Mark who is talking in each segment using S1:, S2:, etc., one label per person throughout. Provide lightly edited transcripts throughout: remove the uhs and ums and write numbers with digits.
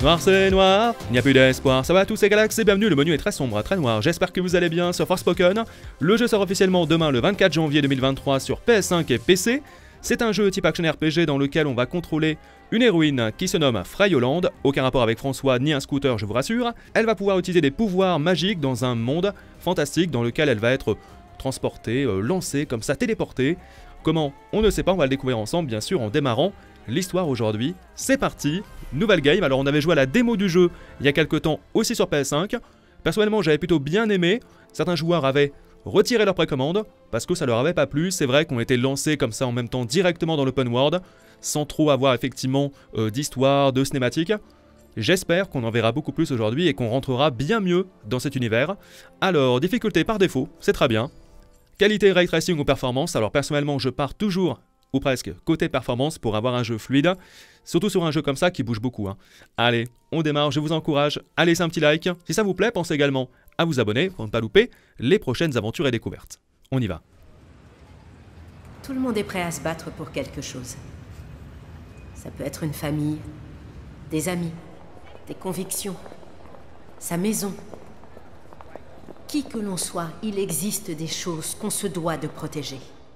S1: Noir c'est noir, il n'y a plus d'espoir. Ça va à tous, c'est Galax et bienvenue, le menu est très sombre, très noir. J'espère que vous allez bien sur Forspoken. Le jeu sort officiellement demain le 24 janvier 2023 sur PS5 et PC. C'est un jeu type action RPG dans lequel on va contrôler une héroïne qui se nomme Frey Holland. Aucun rapport avec François ni un scooter, je vous rassure. Elle va pouvoir utiliser des pouvoirs magiques dans un monde fantastique dans lequel elle va être transportée, lancée, comme ça, téléportée. Comment? On ne sait pas, on va le découvrir ensemble bien sûr en démarrant l'histoire aujourd'hui. C'est parti, nouvelle game. Alors on avait joué à la démo du jeu il y a quelques temps aussi sur PS5. Personnellement j'avais plutôt bien aimé. Certains joueurs avaient retiré leur précommande parce que ça leur avait pas plu. C'est vrai qu'on était lancé comme ça en même temps directement dans l'open world sans trop avoir effectivement d'histoire, de cinématique. J'espère qu'on en verra beaucoup plus aujourd'hui et qu'on rentrera bien mieux dans cet univers. Alors difficulté par défaut, c'est très bien. Qualité, ray tracing ou performance, alors personnellement je pars toujours ou presque côté performance pour avoir un jeu fluide, surtout sur un jeu comme ça qui bouge beaucoup. Allez, on démarre, je vous encourage à laisser un petit like. Si ça vous plaît, pensez également à vous abonner pour ne pas louper les prochaines aventures et découvertes. On y va.
S2: Tout le monde est prêt à se battre pour quelque chose. Ça peut être une famille, des amis, des convictions, sa maison. Qui que l'on soit, il existe des choses qu'on se doit de protéger.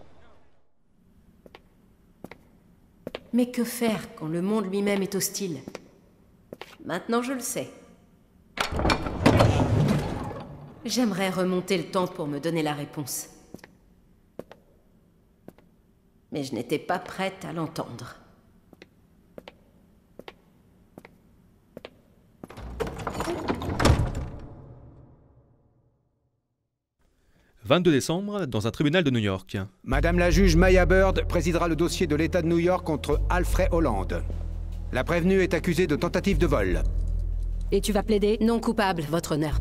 S2: Mais que faire quand le monde lui-même est hostile? Maintenant je le sais. J'aimerais remonter le temps pour me donner la réponse. Mais je n'étais pas prête à l'entendre.
S1: 22 décembre, dans un tribunal de New York.
S3: Madame la juge Maya Bird présidera le dossier de l'État de New York contre Alfred Holland. La prévenue est accusée de tentative de vol.
S4: Et tu vas plaider?
S2: Non coupable, votre honneur.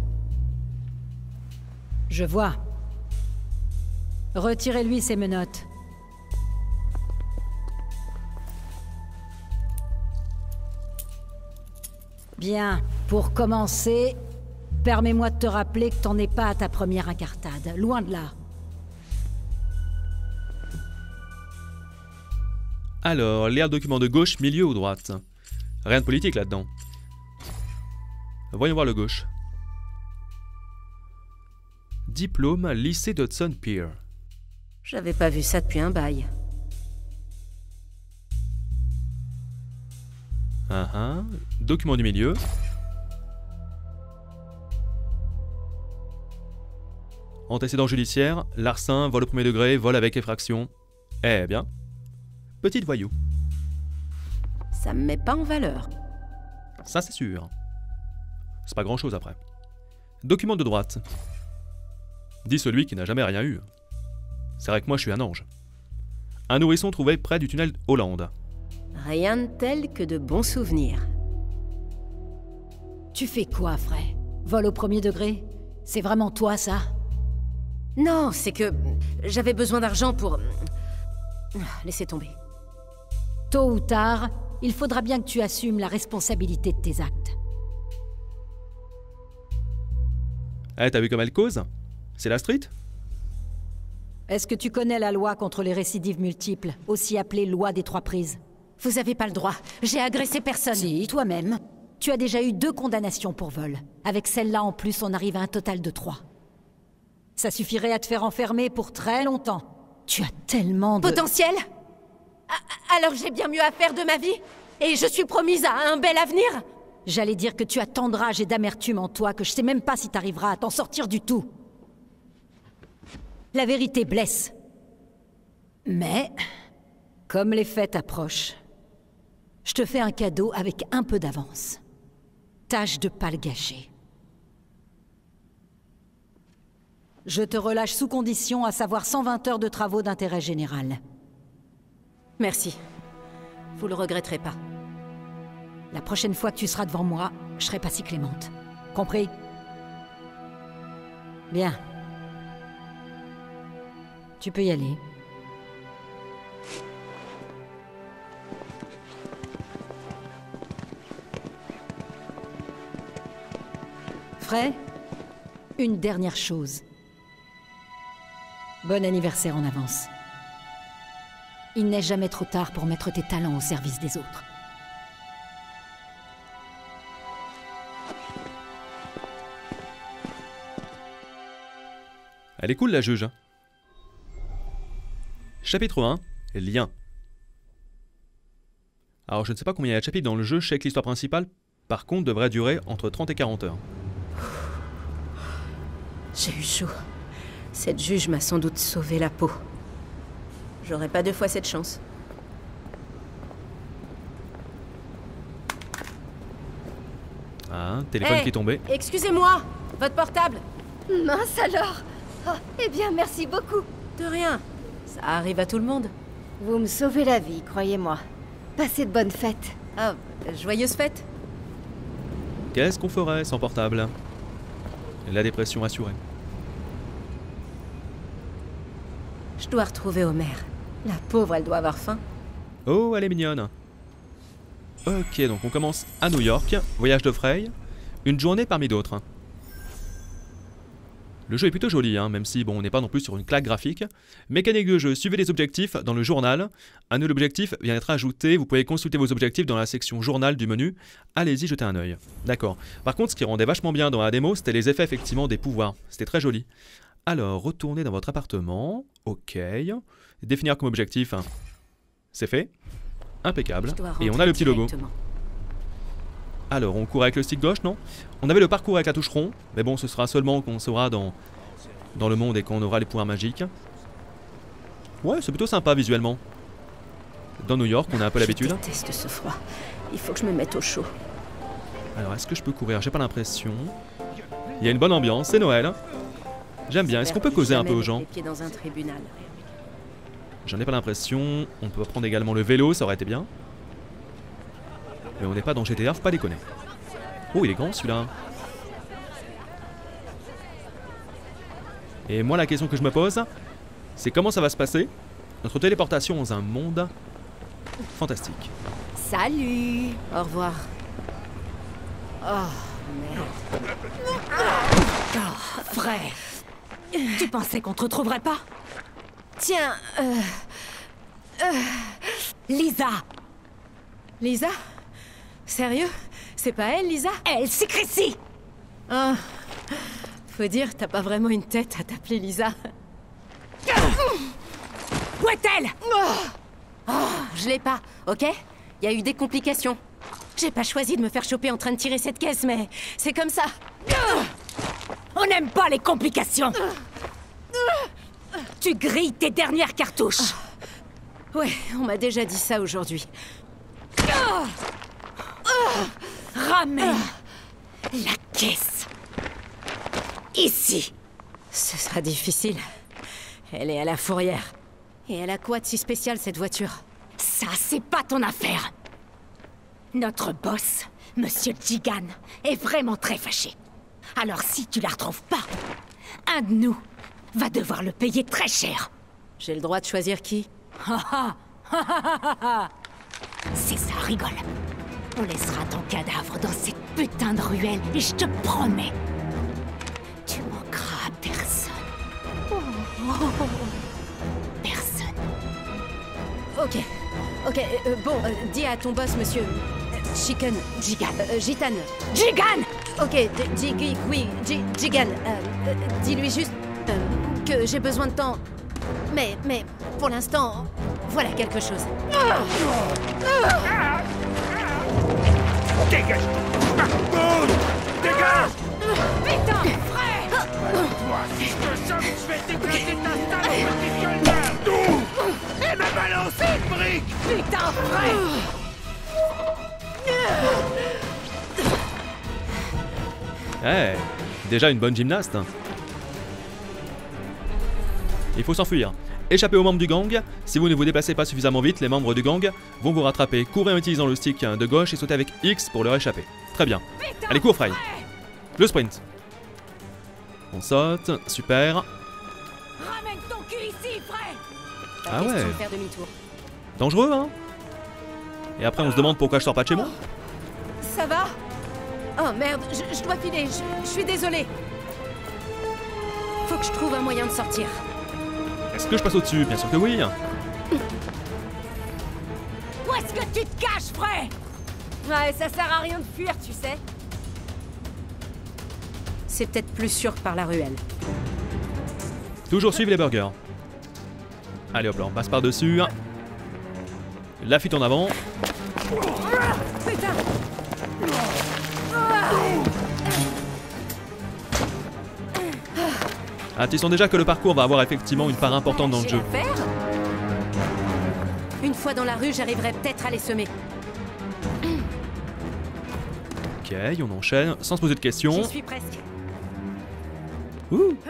S4: Je vois. Retirez-lui ses menottes. Bien, pour commencer, permets-moi de te rappeler que t'en es pas à ta première incartade, loin de là.
S1: Alors, lire le document de gauche, milieu ou droite? Rien de politique là-dedans. Voyons voir le gauche. Diplôme, lycée d'Hudson Pier.
S2: J'avais pas vu ça depuis un bail.
S1: Document du milieu. Antécédent judiciaire, larcin, vol au premier degré, vol avec effraction. Eh bien, petite voyou.
S2: Ça me met pas en valeur.
S1: Ça c'est sûr. C'est pas grand chose après. Document de droite. Dit celui qui n'a jamais rien eu. C'est vrai que moi je suis un ange. Un nourrisson trouvé près du tunnel Hollande.
S2: Rien de tel que de bons souvenirs.
S4: Tu fais quoi, Frey? Vol au premier degré? C'est vraiment toi, ça?
S2: Non, c'est que j'avais besoin d'argent pour... Laissez tomber.
S4: Tôt ou tard, il faudra bien que tu assumes la responsabilité de tes actes.
S1: Eh, t'as vu comme elle cause? C'est la street?
S4: Est-ce que tu connais la loi contre les récidives multiples, aussi appelée loi des 3 prises?
S2: Vous avez pas le droit. J'ai agressé personne.
S4: Si, toi-même. Tu as déjà eu 2 condamnations pour vol. Avec celle-là en plus, on arrive à un total de 3. Ça suffirait à te faire enfermer pour très longtemps. Tu as tellement de...
S2: Potentiel? Alors j'ai bien mieux à faire de ma vie? Et je suis promise à un bel avenir?
S4: J'allais dire que tu as tant de rage et d'amertume en toi que je sais même pas si t'arriveras à t'en sortir du tout. La vérité blesse. Mais, comme les fêtes approchent, je te fais un cadeau avec un peu d'avance. Tâche de pas le gâcher. Je te relâche sous condition, à savoir 120 heures de travaux d'intérêt général.
S2: Merci. Vous le regretterez pas.
S4: La prochaine fois que tu seras devant moi, je serai pas si clémente. Compris? Bien. Tu peux y aller. Frey, une dernière chose. Bon anniversaire en avance. Il n'est jamais trop tard pour mettre tes talents au service des autres.
S1: Elle est cool la juge. Chapitre 1, lien. Alors je ne sais pas combien il y a de chapitres dans le jeu, je sais que l'histoire principale, par contre, devrait durer entre 30 et 40 heures.
S2: J'ai eu chaud. Cette juge m'a sans doute sauvé la peau. J'aurais pas deux fois cette chance.
S1: Ah, téléphone qui est tombé.
S2: Excusez-moi, votre portable.
S5: Mince alors. Oh, eh bien, merci beaucoup.
S2: De rien. Ça arrive à tout le monde.
S5: Vous me sauvez la vie, croyez-moi. Passez de bonnes fêtes.
S2: Ah, joyeuse fête.
S1: Qu'est-ce qu'on ferait sans portable? La dépression assurée.
S2: Je dois retrouver Homer. La pauvre, elle doit avoir faim.
S1: Oh, elle est mignonne. Ok, donc on commence à New York. Voyage de Frey. Une journée parmi d'autres. Le jeu est plutôt joli, hein, même si bon, on n'est pas non plus sur une claque graphique. Mécanique de jeu, suivez les objectifs dans le journal. Un nouvel objectif vient d'être ajouté, vous pouvez consulter vos objectifs dans la section journal du menu. Allez-y, jetez un œil. D'accord. Par contre, ce qui rendait vachement bien dans la démo, c'était les effets effectivement des pouvoirs. C'était très joli. Alors, retournez dans votre appartement. Ok. Définir comme objectif. C'est fait. Impeccable. Et on a le petit logo. Alors, on court avec le stick gauche, non? On avait le parcours avec la touche rond, mais bon, ce sera seulement quand on sera dans le monde et qu'on aura les pouvoirs magiques. Ouais, c'est plutôt sympa visuellement. Dans New York, on a un peu l'habitude.
S2: Je déteste ce froid. Il faut que je me mette au chaud.
S1: Alors, est-ce que je peux courir? J'ai pas l'impression. Il y a une bonne ambiance, c'est Noël. J'aime bien. Est-ce qu'on peut causer un peu aux gens? J'en ai pas l'impression. On peut prendre également le vélo, ça aurait été bien. Mais on n'est pas dans GTA, faut pas déconner. Oh, il est grand celui-là. Et moi, la question que je me pose, c'est comment ça va se passer, notre téléportation dans un monde fantastique.
S5: Salut.
S2: Au revoir. Oh, merde.
S4: Oh, frère. Tu pensais qu'on te retrouverait pas?
S2: Tiens,
S4: Lisa!
S2: Lisa? Sérieux? C'est pas elle, Lisa?
S4: Elle, c'est Chrissy!
S2: Ah, faut dire, t'as pas vraiment une tête à t'appeler Lisa.
S4: Où est-elle?
S2: Oh, je l'ai pas, ok? Il y a eu des complications. J'ai pas choisi de me faire choper en train de tirer cette caisse, mais c'est comme ça.
S4: On n'aime pas les complications! Tu grilles tes dernières cartouches!
S2: Ouais, on m'a déjà dit ça aujourd'hui.
S4: Ramène la caisse. Ici.
S2: Ce sera difficile. Elle est à la fourrière. Et elle a quoi de si spécial, cette voiture?
S4: Ça, c'est pas ton affaire. Notre boss, Monsieur Jigan, est vraiment très fâché. Alors si tu la retrouves pas, un de nous va devoir le payer très cher.
S2: J'ai le droit de choisir qui?
S4: C'est ça, rigole. On laissera ton cadavre dans cette putain de ruelle et je te promets, tu manqueras à personne. Personne.
S2: Ok, bon, dis à ton boss, monsieur... Jigan.
S4: Jigan!
S2: Ok, Jigan. Dis-lui juste que j'ai besoin de temps. Mais pour l'instant, voilà quelque chose.
S6: Dégage! Dégage!
S4: Putain, frère!
S6: Toi, si je te chope, je vais t'éclater ta sale petite gueule là! Elle m'a balancé une brique!
S4: Putain, frère!
S1: Eh, déjà une bonne gymnaste. Il faut s'enfuir. Échappez aux membres du gang. Si vous ne vous déplacez pas suffisamment vite, les membres du gang vont vous rattraper. Courez en utilisant le stick de gauche et sautez avec X pour leur échapper. Très bien. Allez, cours, Frey. Le sprint. On saute. Super.
S4: Ramène ton cul ici, frère!
S1: Ah ouais.
S2: Faire demi-tour.
S1: Dangereux, hein? Et après, on se demande pourquoi je sors pas de chez moi.
S2: Ça va? Oh merde, je dois filer, je suis désolée. Faut que je trouve un moyen de sortir.
S1: Est-ce que je passe au-dessus? Bien sûr que oui.
S4: Où est-ce que tu te caches, frère?
S5: Ouais, ça sert à rien de fuir, tu sais.
S2: C'est peut-être plus sûr que par la ruelle.
S1: Toujours suivre les burgers. Allez hop là, on passe par-dessus. La fuite en avant. Ah, tu sens déjà que le parcours va avoir effectivement une part importante dans le jeu.
S2: Une fois dans la rue, j'arriverai peut-être à les semer.
S1: Ok, on enchaîne sans se poser de questions.
S2: J'y suis presque.
S1: Ouh.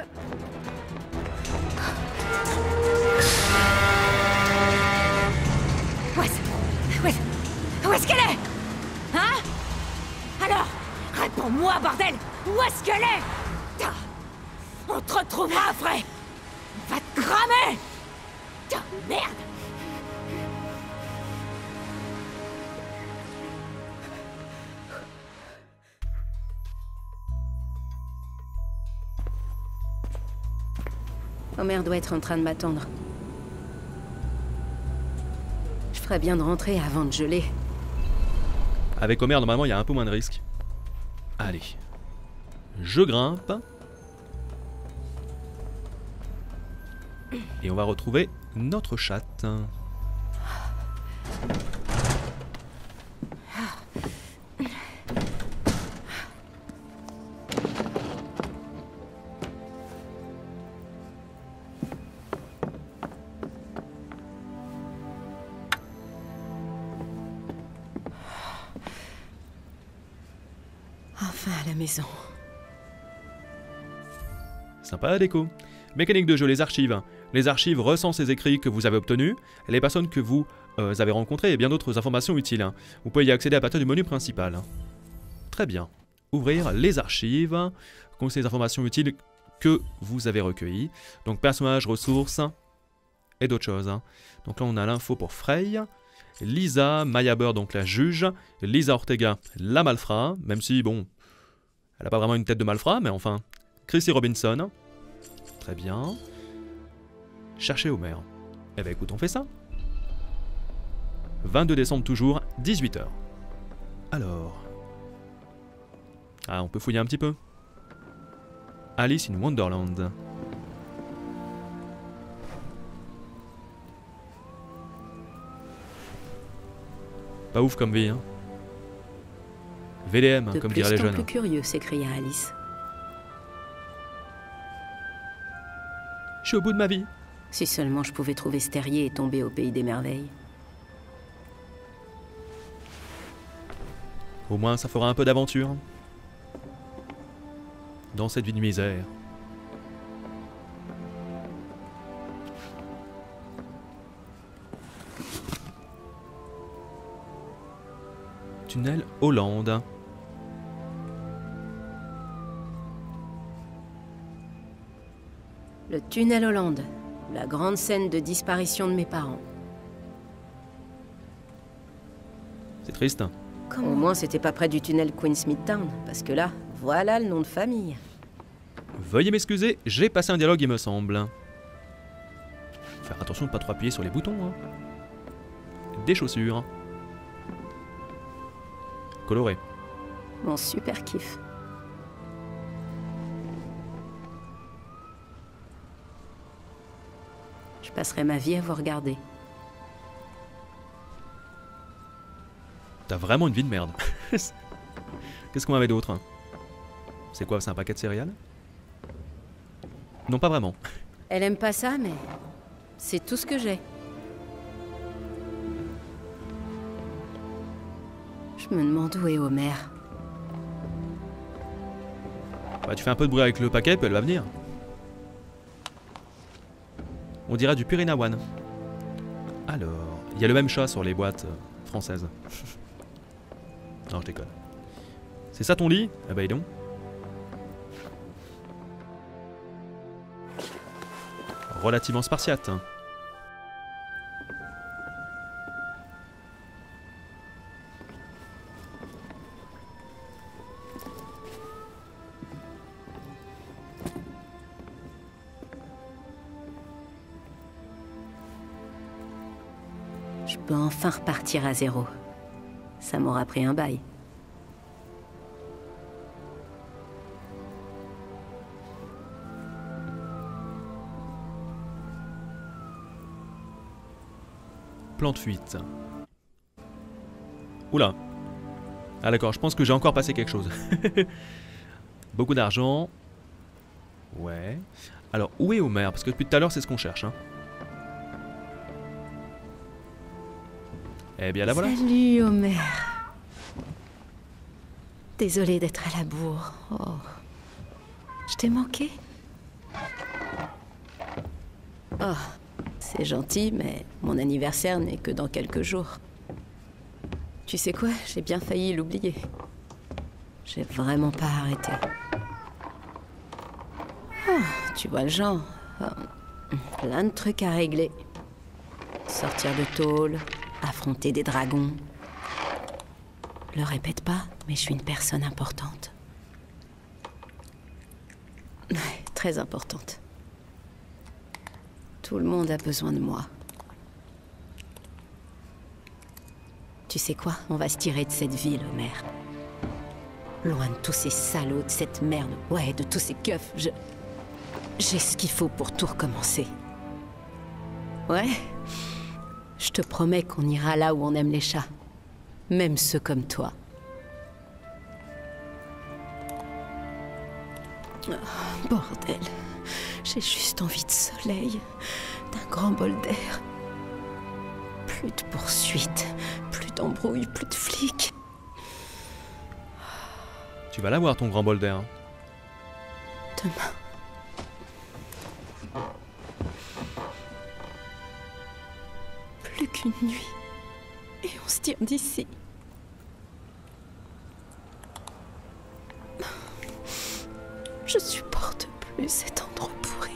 S4: Où est-ce qu'elle est? Hein? Alors, réponds-moi, bordel! Où est-ce qu'elle est? On te retrouvera après! Va te cramer! Merde!
S2: Homer doit être en train de m'attendre. Je ferais bien de rentrer avant de geler.
S1: Avec Homer, normalement, il y a un peu moins de risques. Allez. Je grimpe. Et on va retrouver notre chatte.
S2: Enfin à la maison.
S1: Sympa la déco. Mécanique de jeu, les archives. Les archives recensent les écrits que vous avez obtenus, les personnes que vous avez rencontrées et bien d'autres informations utiles. Vous pouvez y accéder à partir du menu principal. Très bien. Ouvrir les archives, consulter les informations utiles que vous avez recueillies. Donc personnages, ressources et d'autres choses. Donc là on a l'info pour Frey, Lisa, Maya Bird, donc la juge, Lisa Ortega, la malfrat, même si bon, elle n'a pas vraiment une tête de malfrat, mais enfin, Chrissy Robinson. Très bien. Chercher Homer. Eh ben écoute, on fait ça. 22 décembre toujours, 18h. Alors... Ah, on peut fouiller un petit peu. Alice in Wonderland. Pas ouf comme vie, hein. VDM, comme diraient les jeunes.
S2: De plus en plus curieux, s'écria Alice.
S1: Je suis au bout de ma vie.
S2: Si seulement je pouvais trouver ce terrier et tomber au pays des merveilles.
S1: Au moins, ça fera un peu d'aventure. Dans cette vie de misère. Tunnel Hollande.
S2: Le tunnel Hollande. La grande scène de disparition de mes parents.
S1: C'est triste.
S2: Au moins, c'était pas près du tunnel Queens Midtown, parce que là, voilà le nom de famille.
S1: Veuillez m'excuser, j'ai passé un dialogue, il me semble. Faire attention de ne pas trop appuyer sur les boutons. Hein. Des chaussures. Coloré.
S2: Mon super kiff. Je passerai ma vie à vous regarder.
S1: T'as vraiment une vie de merde. Qu'est-ce qu'on avait d'autre? C'est quoi, c'est un paquet de céréales? Non, pas vraiment.
S2: Elle aime pas ça, mais c'est tout ce que j'ai. Je me demande où est Homer.
S1: Bah, tu fais un peu de bruit avec le paquet, puis elle va venir. On dirait du Purina One. Alors, il y a le même chat sur les boîtes françaises. Non, je déconne. C'est ça ton lit? Eh ben, dis donc. Relativement spartiate.
S2: Je peux enfin repartir à zéro. Ça m'aura pris un bail.
S1: Plan de fuite. Oula. Ah d'accord, je pense que j'ai encore passé quelque chose. Beaucoup d'argent. Ouais. Alors, où est Homer? Parce que depuis tout à l'heure, c'est ce qu'on cherche. Hein. Eh bien, la voilà.
S2: Salut, Homer. Désolée d'être à la bourre. Oh. Je t'ai manqué? Oh, c'est gentil, mais mon anniversaire n'est que dans quelques jours. Tu sais quoi? J'ai bien failli l'oublier. J'ai vraiment pas arrêté. Oh, tu vois le genre. Oh, plein de trucs à régler. Sortir de tôle, affronter des dragons. Le répète pas, mais je suis une personne importante. Ouais, très importante. Tout le monde a besoin de moi. Tu sais quoi? On va se tirer de cette ville, Homer. Loin de tous ces salauds, de cette merde, ouais, de tous ces keufs, j'ai ce qu'il faut pour tout recommencer. Ouais? Je te promets qu'on ira là où on aime les chats. Même ceux comme toi. Oh, bordel. J'ai juste envie de soleil, d'un grand bol d'air. Plus de poursuites, plus d'embrouilles, plus de flics.
S1: Tu vas l'avoir ton grand bol d'air. Hein.
S2: Demain. Plus qu'une nuit. Et on se tire d'ici. Je supporte plus cet endroit pourri.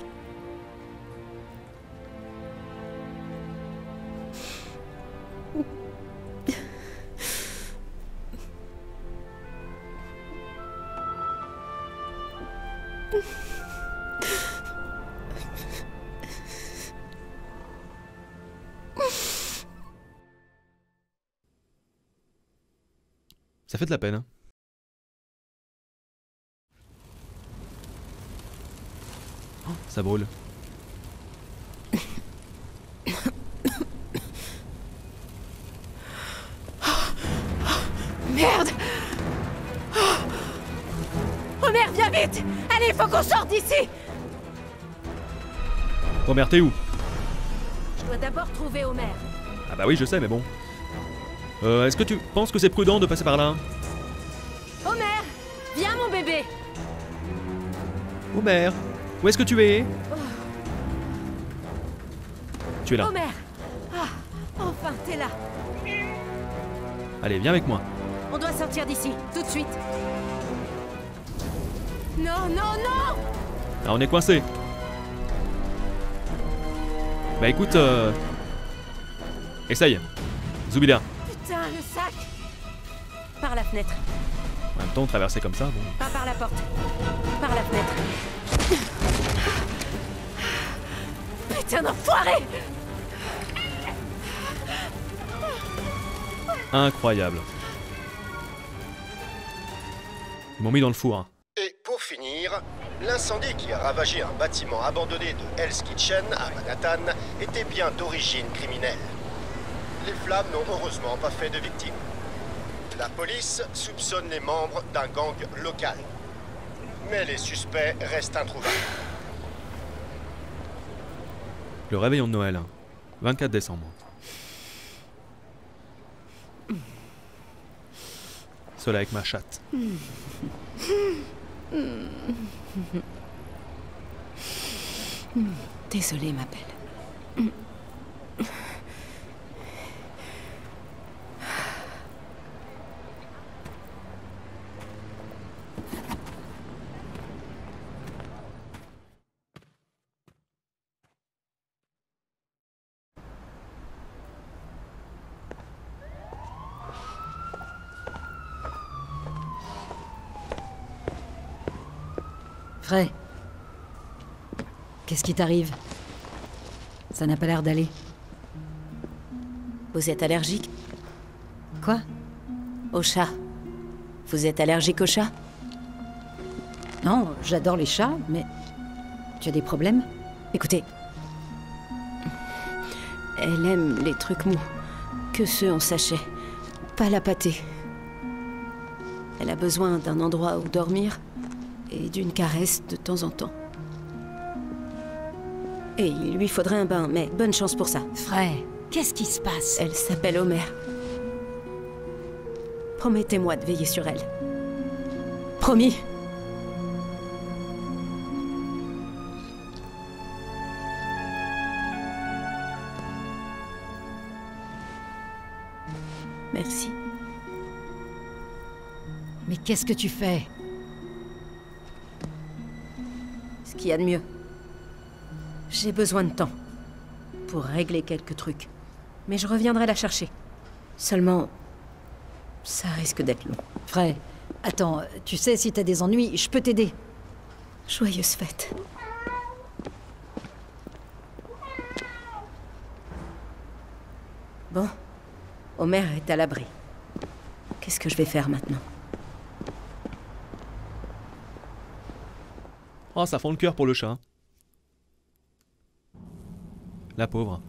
S1: Ça fait de la peine. Hein. Oh, ça brûle.
S4: Merde! Homer, viens vite! Allez, faut qu'on sorte d'ici!
S1: Homer, t'es où?
S2: Je dois d'abord trouver Homer.
S1: Ah bah oui, je sais, mais bon. Est-ce que tu penses que c'est prudent de passer par là?
S2: Homer! Viens, mon bébé!
S1: Homer, où est-ce que tu es? Tu es là.
S2: Homer! Ah, enfin, t'es là!
S1: Allez, viens avec moi.
S2: On doit sortir d'ici, tout de suite! Non, non, non!
S1: Ah, on est coincé. Bah écoute, essaye. Zoubida.
S2: Putain, le sac! Par la fenêtre.
S1: En même temps, traverser comme ça, bon.
S2: Pas par la porte. Par la fenêtre. Putain d'enfoiré!
S1: Incroyable. Ils m'ont mis dans le four. Hein.
S7: Et pour finir, l'incendie qui a ravagé un bâtiment abandonné de Hell's Kitchen à Manhattan était bien d'origine criminelle. Les flammes n'ont heureusement pas fait de victimes. La police soupçonne les membres d'un gang local. Mais les suspects restent introuvables.
S1: Le réveillon de Noël. 24 décembre. Seul avec ma chatte.
S2: Désolée, ma belle.
S8: Frey, qu'est-ce qui t'arrive? Ça n'a pas l'air d'aller.
S2: Vous êtes allergique?
S8: Quoi?
S2: Au chat. Vous êtes allergique au chat?
S8: Non, j'adore les chats, mais... Tu as des problèmes?
S2: Écoutez. Elle aime les trucs mous, que ceux en sachet, pas la pâtée. Elle a besoin d'un endroit où dormir et d'une caresse de temps en temps. Et il lui faudrait un bain, mais bonne chance pour ça.
S4: Frey, qu'est-ce qui se passe?
S2: Elle s'appelle Homer. Promettez-moi de veiller sur elle. Promis. Merci.
S8: Mais qu'est-ce que tu fais?
S2: Ce qu'il y a de mieux. J'ai besoin de temps pour régler quelques trucs. Mais je reviendrai la chercher. Seulement, ça risque d'être long.
S8: Frey, attends, tu sais, si t'as des ennuis, je peux t'aider.
S2: Joyeuse fête. Bon, Homer est à l'abri. Qu'est-ce que je vais faire maintenant?
S1: Oh, ça fend le cœur pour le chat. La pauvre.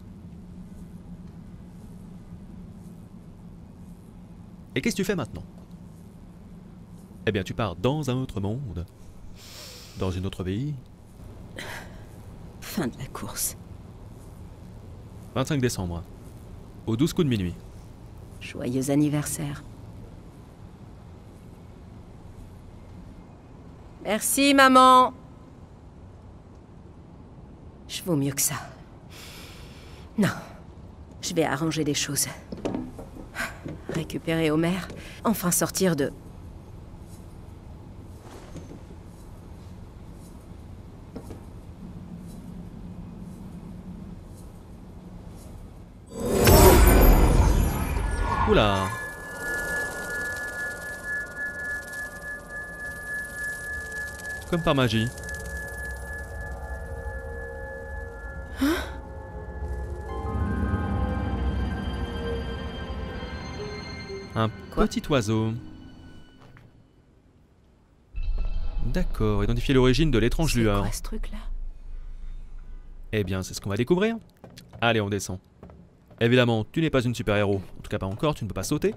S1: Et qu'est-ce que tu fais maintenant? Eh bien, tu pars dans un autre monde. Dans une autre vie.
S2: Fin de la course.
S1: 25 décembre. Aux 12 coups de minuit.
S2: Joyeux anniversaire. Merci, maman. Je vaux mieux que ça. Non. Je vais arranger les choses. Récupérer Homer. Enfin sortir de...
S1: Oula. Comme par magie. Un petit oiseau. D'accord, identifier l'origine de l'étrange lueur.
S2: C'est quoi ce truc-là?
S1: Eh bien, c'est ce qu'on va découvrir. Allez, on descend. Évidemment, tu n'es pas une super-héros. En tout cas, pas encore, tu ne peux pas sauter.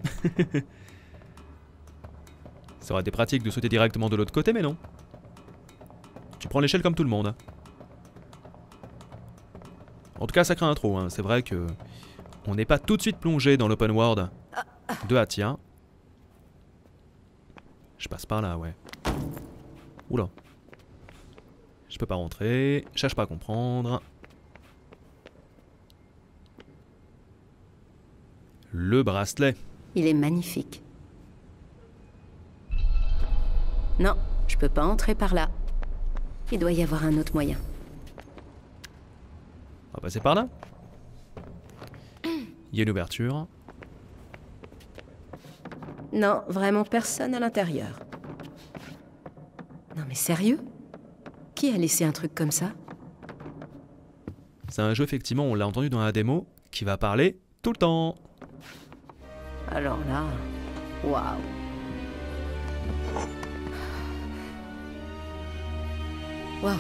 S1: Ça aurait été pratique de sauter directement de l'autre côté, mais non. Tu prends l'échelle comme tout le monde. En tout cas, ça craint un trop. Hein. C'est vrai que on n'est pas tout de suite plongé dans l'open world de Atia. Je passe par là, ouais. Oula. Je peux pas rentrer. Cherche pas à comprendre. Le bracelet.
S2: Il est magnifique. Non, je peux pas entrer par là. Il doit y avoir un autre moyen.
S1: On va passer par là. Il y a une ouverture.
S2: Non, vraiment personne à l'intérieur. Non mais sérieux? Qui a laissé un truc comme ça?
S1: C'est un jeu, effectivement, on l'a entendu dans la démo, qui va parler tout le temps.
S2: Alors là... Waouh! Waouh!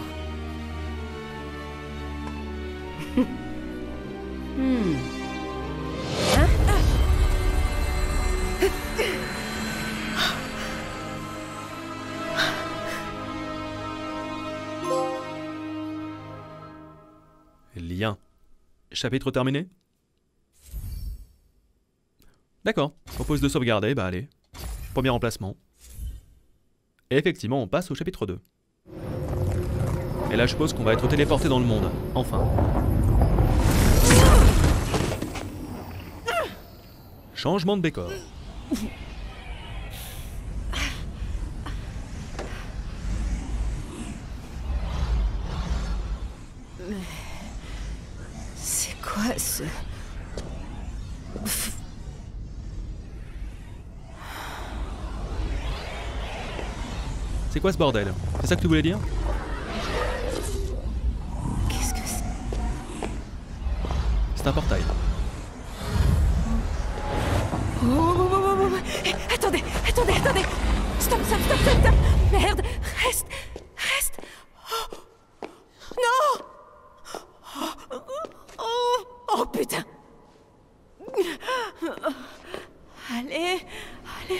S1: Lien. Chapitre terminé? D'accord. Propose de sauvegarder, bah allez. Premier emplacement. Et effectivement, on passe au chapitre 2. Et là, je suppose qu'on va être téléporté dans le monde. Enfin. Changement de décor.
S2: C'est quoi ce...
S1: C'est quoi ce bordel? C'est ça que tu voulais dire?
S2: Qu'est-ce que c'est?
S1: C'est un portail.
S4: Oh, attendez, attendez, attendez! Stop, stop, stop, stop, stop! Merde! Reste! Reste! Oh. Non! Oh, putain!
S2: Allez, allez.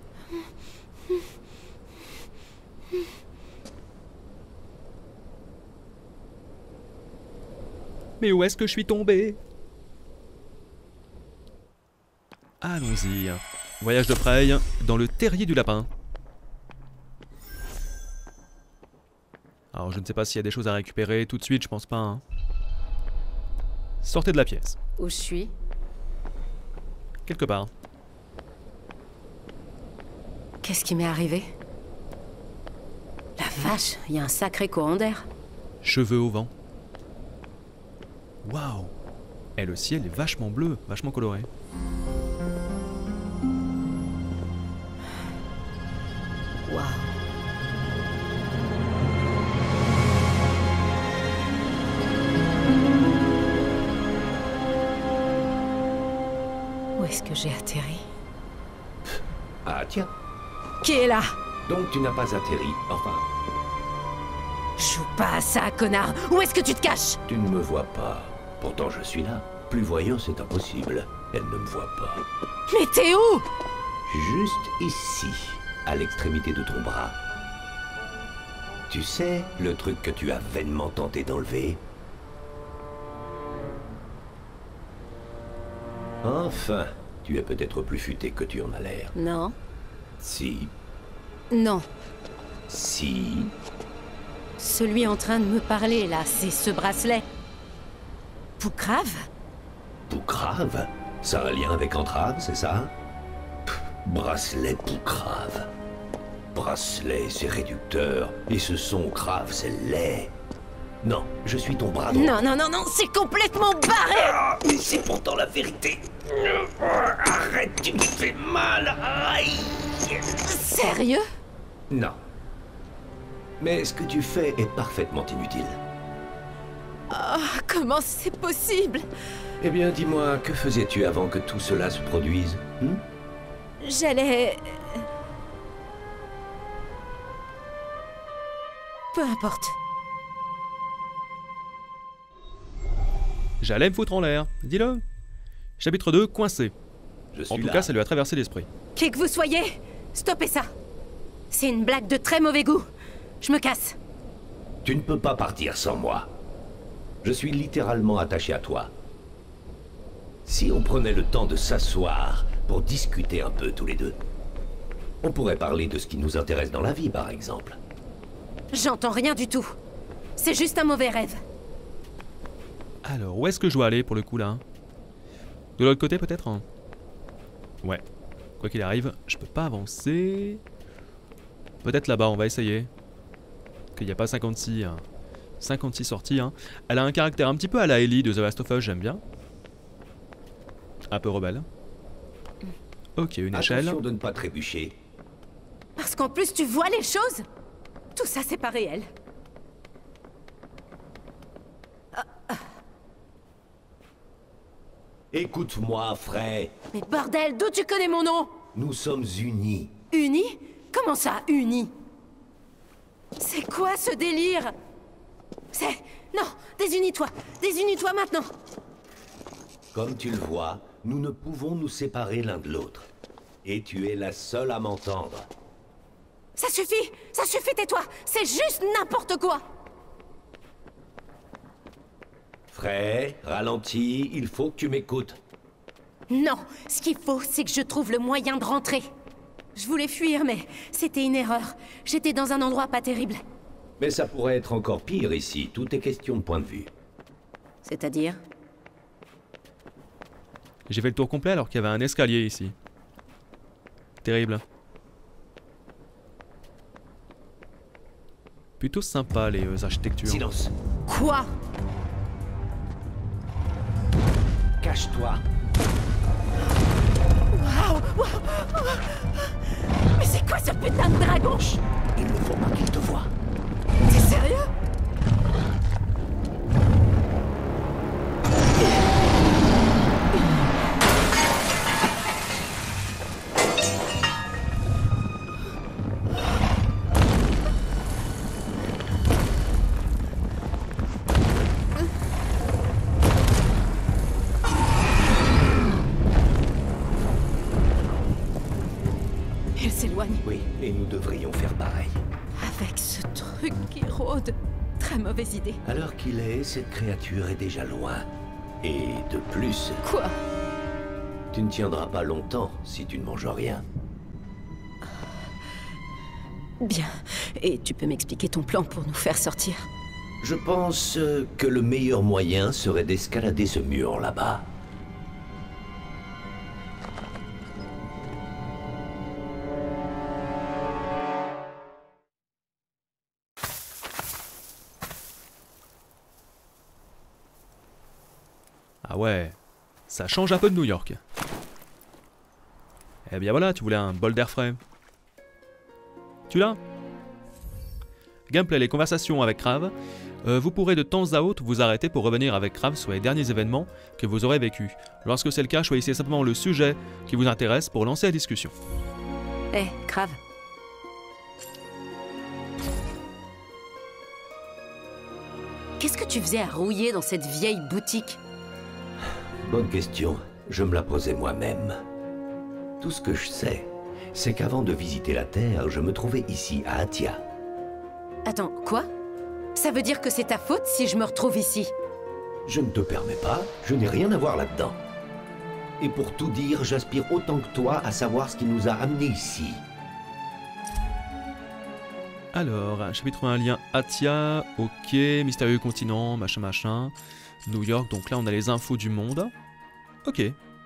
S1: Mais où est-ce que je suis tombé? Allons-y. Voyage de Frey dans le terrier du lapin. Alors je ne sais pas s'il y a des choses à récupérer tout de suite, je pense pas. Hein. Sortez de la pièce.
S2: Où je suis?
S1: Quelque part.
S2: Qu'est-ce qui m'est arrivé? La vache, il y a un sacré courant d'air.
S1: Cheveux au vent. Waouh! Et le ciel est vachement bleu, vachement coloré.
S2: Waouh. Où est-ce que j'ai atterri?
S9: Ah tiens,
S2: Qui est là?
S9: donc tu n'as pas atterri, enfin,
S2: Joue pas à ça, connard! Où est-ce que tu te caches?
S9: tu ne me vois pas. Pourtant je suis là. Plus voyant, c'est impossible. Elle ne me voit pas.
S2: Mais t'es où?
S9: Juste ici, à l'extrémité de ton bras. Tu sais, le truc que tu as vainement tenté d'enlever? Enfin, tu es peut-être plus futé que tu en as l'air.
S2: Non.
S9: Si,
S2: Non.
S9: si...
S2: Celui en train de me parler, là, c'est ce bracelet. Poucrave?
S9: Poucrave? Ça a un lien avec entrave, c'est ça? Pff, bracelet poucrave. Bracelet, c'est réducteur. Et ce son crave, c'est laid. Non, je suis ton bras droit.
S2: Non, non, non, non, c'est complètement barré!
S9: Ah, mais c'est pourtant la vérité. Arrête, tu me fais mal. Aïe.
S2: Sérieux?
S9: Non. Mais ce que tu fais est parfaitement inutile.
S2: Oh, comment c'est possible?
S9: Eh bien, dis-moi, que faisais-tu avant que tout cela se produise?
S2: J'allais... Peu importe.
S1: J'allais me foutre en l'air, dis-le. Chapitre 2, coincé.
S9: Je suis
S1: En tout
S9: là.
S1: cas, ça lui a traversé l'esprit.
S2: Qui que vous soyez, stoppez ça. C'est une blague de très mauvais goût. Je me casse.
S9: Tu ne peux pas partir sans moi. Je suis littéralement attaché à toi. Si on prenait le temps de s'asseoir pour discuter un peu tous les deux, on pourrait parler de ce qui nous intéresse dans la vie, par exemple.
S2: J'entends rien du tout. C'est juste un mauvais rêve.
S1: Alors, où est-ce que je dois aller pour le coup là? De l'autre côté peut-être hein? Ouais. Quoi qu'il arrive, je peux pas avancer. Peut-être là-bas, on va essayer. Qu'il n'y a pas 56 sorties. Hein. Elle a un caractère un petit peu à la Ellie de The Last of Us, j'aime bien. Un peu rebelle. Ok, une échelle.
S9: Attention de ne pas trébucher.
S2: Parce qu'en plus, tu vois les choses. Tout ça, c'est pas réel.
S9: Écoute-moi, Frey.
S2: Mais bordel, d'où tu connais mon nom?
S9: Nous sommes unis.
S2: Unis? Comment ça, unis? C'est quoi ce délire? C'est... Non, désunis-toi. Désunis-toi maintenant.
S9: Comme tu le vois, nous ne pouvons nous séparer l'un de l'autre. Et tu es la seule à m'entendre.
S2: Ça suffit, tais-toi. C'est juste n'importe quoi.
S9: Frey, ralentis, il faut que tu m'écoutes.
S2: Non, ce qu'il faut, c'est que je trouve le moyen de rentrer. Je voulais fuir, mais c'était une erreur. J'étais dans un endroit pas terrible.
S9: Mais ça pourrait être encore pire ici, tout est question de point de vue.
S2: C'est-à-dire?
S1: J'ai fait le tour complet alors qu'il y avait un escalier ici. Terrible. Plutôt sympa les architectures.
S9: Silence.
S2: Quoi?
S9: Cache-toi.
S2: Waouh! Mais c'est quoi ce putain de dragon?
S9: Il ne faut pas qu'il te voie.
S2: T'es sérieux? s'éloigne.
S9: Oui, et nous devrions faire pareil.
S2: Avec ce truc qui rôde. Très mauvaise idée.
S9: À l'heure qu'il est, cette créature est déjà loin. Et de plus,
S2: Quoi?
S9: tu ne tiendras pas longtemps si tu ne manges rien.
S2: Bien. Et tu peux m'expliquer ton plan pour nous faire sortir?
S9: Je pense que le meilleur moyen serait d'escalader ce mur là-bas.
S1: Ah ouais, ça change un peu de New York. Eh bien voilà, tu voulais un bol d'air frais. Tu l'as? Gameplay, les conversations avec Krav. Vous pourrez de temps à autre vous arrêter pour revenir avec Krav sur les derniers événements que vous aurez vécus. Lorsque c'est le cas, choisissez simplement le sujet qui vous intéresse pour lancer la discussion.
S2: Eh, Krav. Qu'est-ce que tu faisais à rouiller dans cette vieille boutique?
S9: Bonne question. Je me la posais moi-même. Tout ce que je sais, c'est qu'avant de visiter la Terre, je me trouvais ici, à Atia.
S2: Attends, quoi? Ça veut dire que c'est ta faute si je me retrouve ici?
S9: Je ne te permets pas, je n'ai rien à voir là-dedans. Et pour tout dire, j'aspire autant que toi à savoir ce qui nous a amenés ici.
S1: Alors, chapitre 1, lien Atia, ok, mystérieux continent, machin machin, New York, donc là on a les infos du monde. Ok.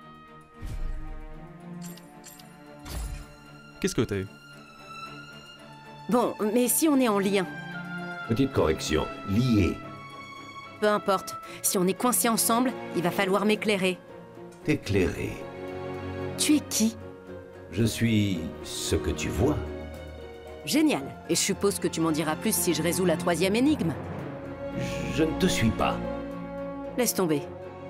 S1: Qu'est-ce que t'es?
S2: Bon, mais si on est en lien?
S9: Petite correction, lié.
S2: Peu importe. Si on est coincés ensemble, il va falloir m'éclairer.
S9: T'éclairer.
S2: Tu es qui?
S9: Je suis ce que tu vois.
S2: Génial. Et je suppose que tu m'en diras plus si je résous la 3e énigme.
S9: Je ne te suis pas.
S2: Laisse tomber.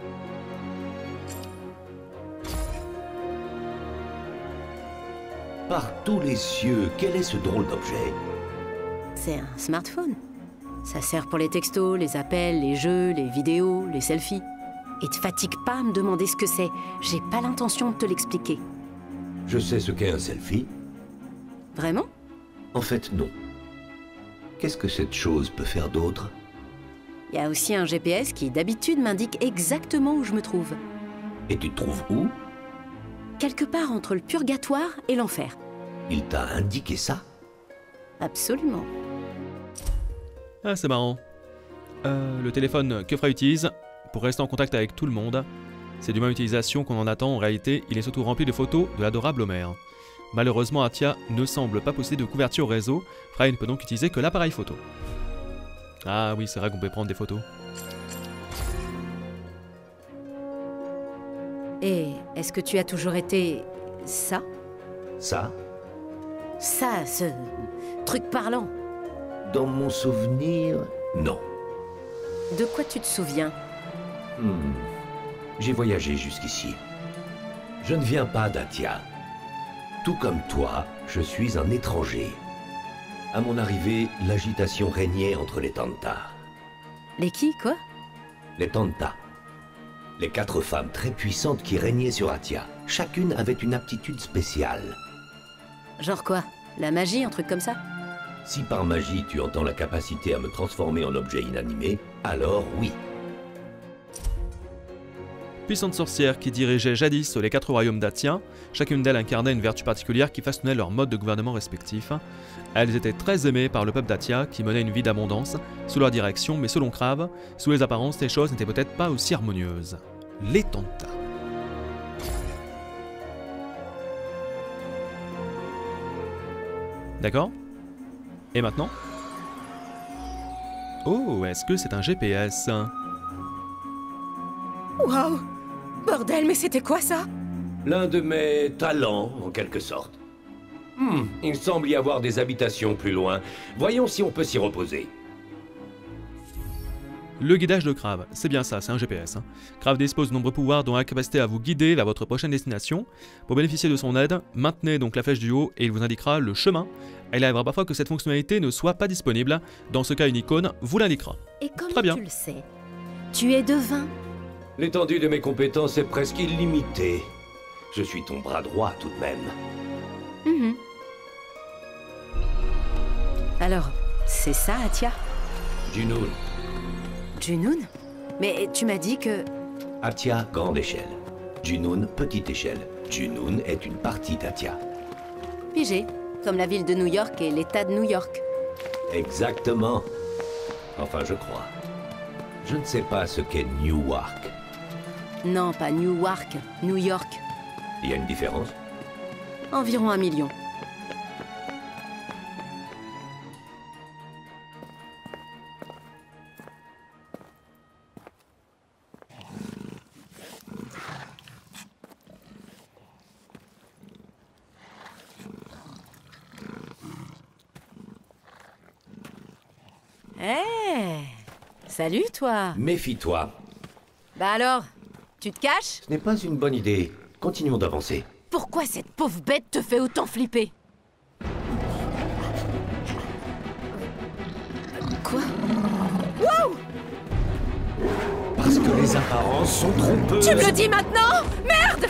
S9: Par tous les cieux, quel est ce drôle d'objet?
S2: C'est un smartphone. Ça sert pour les textos, les appels, les jeux, les vidéos, les selfies. Et te fatigue pas à me demander ce que c'est. J'ai pas l'intention de te l'expliquer.
S9: Je sais ce qu'est un selfie.
S2: Vraiment?
S9: En fait, non. Qu'est-ce que cette chose peut faire d'autre?
S2: Il y a aussi un GPS qui, d'habitude, m'indique exactement où je me trouve.
S9: Et tu te trouves où?
S2: Quelque part entre le purgatoire et l'enfer.
S9: Il t'a indiqué ça?
S2: Absolument.
S1: Ah, c'est marrant. Le téléphone que Frey utilise pour rester en contact avec tout le monde, c'est du moins utilisation qu'on en attend. En réalité, il est surtout rempli de photos de l'adorable Homer. Malheureusement, Atia ne semble pas posséder de couverture réseau. Frey ne peut donc utiliser que l'appareil photo. Ah oui, c'est vrai qu'on peut prendre des photos.
S2: Et est-ce que tu as toujours été... ça?
S9: Ça?
S2: Ça, ce... truc parlant.
S9: Dans mon souvenir, non.
S2: De quoi tu te souviens?
S9: J'ai voyagé jusqu'ici. Je ne viens pas d'Atia. Tout comme toi, je suis un étranger. À mon arrivée, l'agitation régnait entre les Tanta.
S2: Les qui, quoi?
S9: Les Tanta. Les 4 femmes très puissantes qui régnaient sur Atia. Chacune avait une aptitude spéciale.
S2: Genre quoi? La magie, un truc comme ça?
S9: Si par magie tu entends la capacité à me transformer en objet inanimé, alors oui.
S1: Puissantes sorcières qui dirigeaient jadis les 4 royaumes d'Atia, chacune d'elles incarnait une vertu particulière qui façonnait leur mode de gouvernement respectif. Elles étaient très aimées par le peuple d'Atia qui menait une vie d'abondance sous leur direction, mais selon Krav, sous les apparences, les choses n'étaient peut-être pas aussi harmonieuses. Les Tanta. D'accord? Et maintenant? Oh, est-ce que c'est un GPS?
S2: Waouh! Bordel, mais c'était quoi ça?
S9: L'un de mes talents, en quelque sorte. Il semble y avoir des habitations plus loin. Voyons si on peut s'y reposer.
S1: Le guidage de Krav, c'est bien ça, c'est un GPS. Krav dispose de nombreux pouvoirs dont la capacité à vous guider vers votre prochaine destination. Pour bénéficier de son aide, maintenez donc la flèche du haut et il vous indiquera le chemin. Il arrivera parfois que cette fonctionnalité ne soit pas disponible. Dans ce cas, une icône vous l'indiquera.
S2: Et comment
S1: Très bien.
S2: tu le sais? Tu es devin?
S9: L'étendue de mes compétences est presque illimitée. Je suis ton bras droit tout de même.
S2: Alors, c'est ça, Atia?
S9: Junoon.
S2: Junoon? Mais tu m'as dit que...
S9: Atia, grande échelle. Junoon, petite échelle. Junoon est une partie d'Atia.
S2: Pigé, comme la ville de New York et l'État de New York.
S9: Exactement. Enfin, je crois. Je ne sais pas ce qu'est Newark.
S2: Non, pas Newark, New York.
S9: Il y a une différence?
S2: Environ 1 million. Salut, toi.
S9: Méfie-toi.
S2: Bah alors, tu te caches?
S9: Ce n'est pas une bonne idée. Continuons d'avancer.
S2: Pourquoi cette pauvre bête te fait autant flipper? Quoi? Wow!
S9: Parce que les apparences sont trompeuses.
S2: Tu me le dis maintenant? Merde!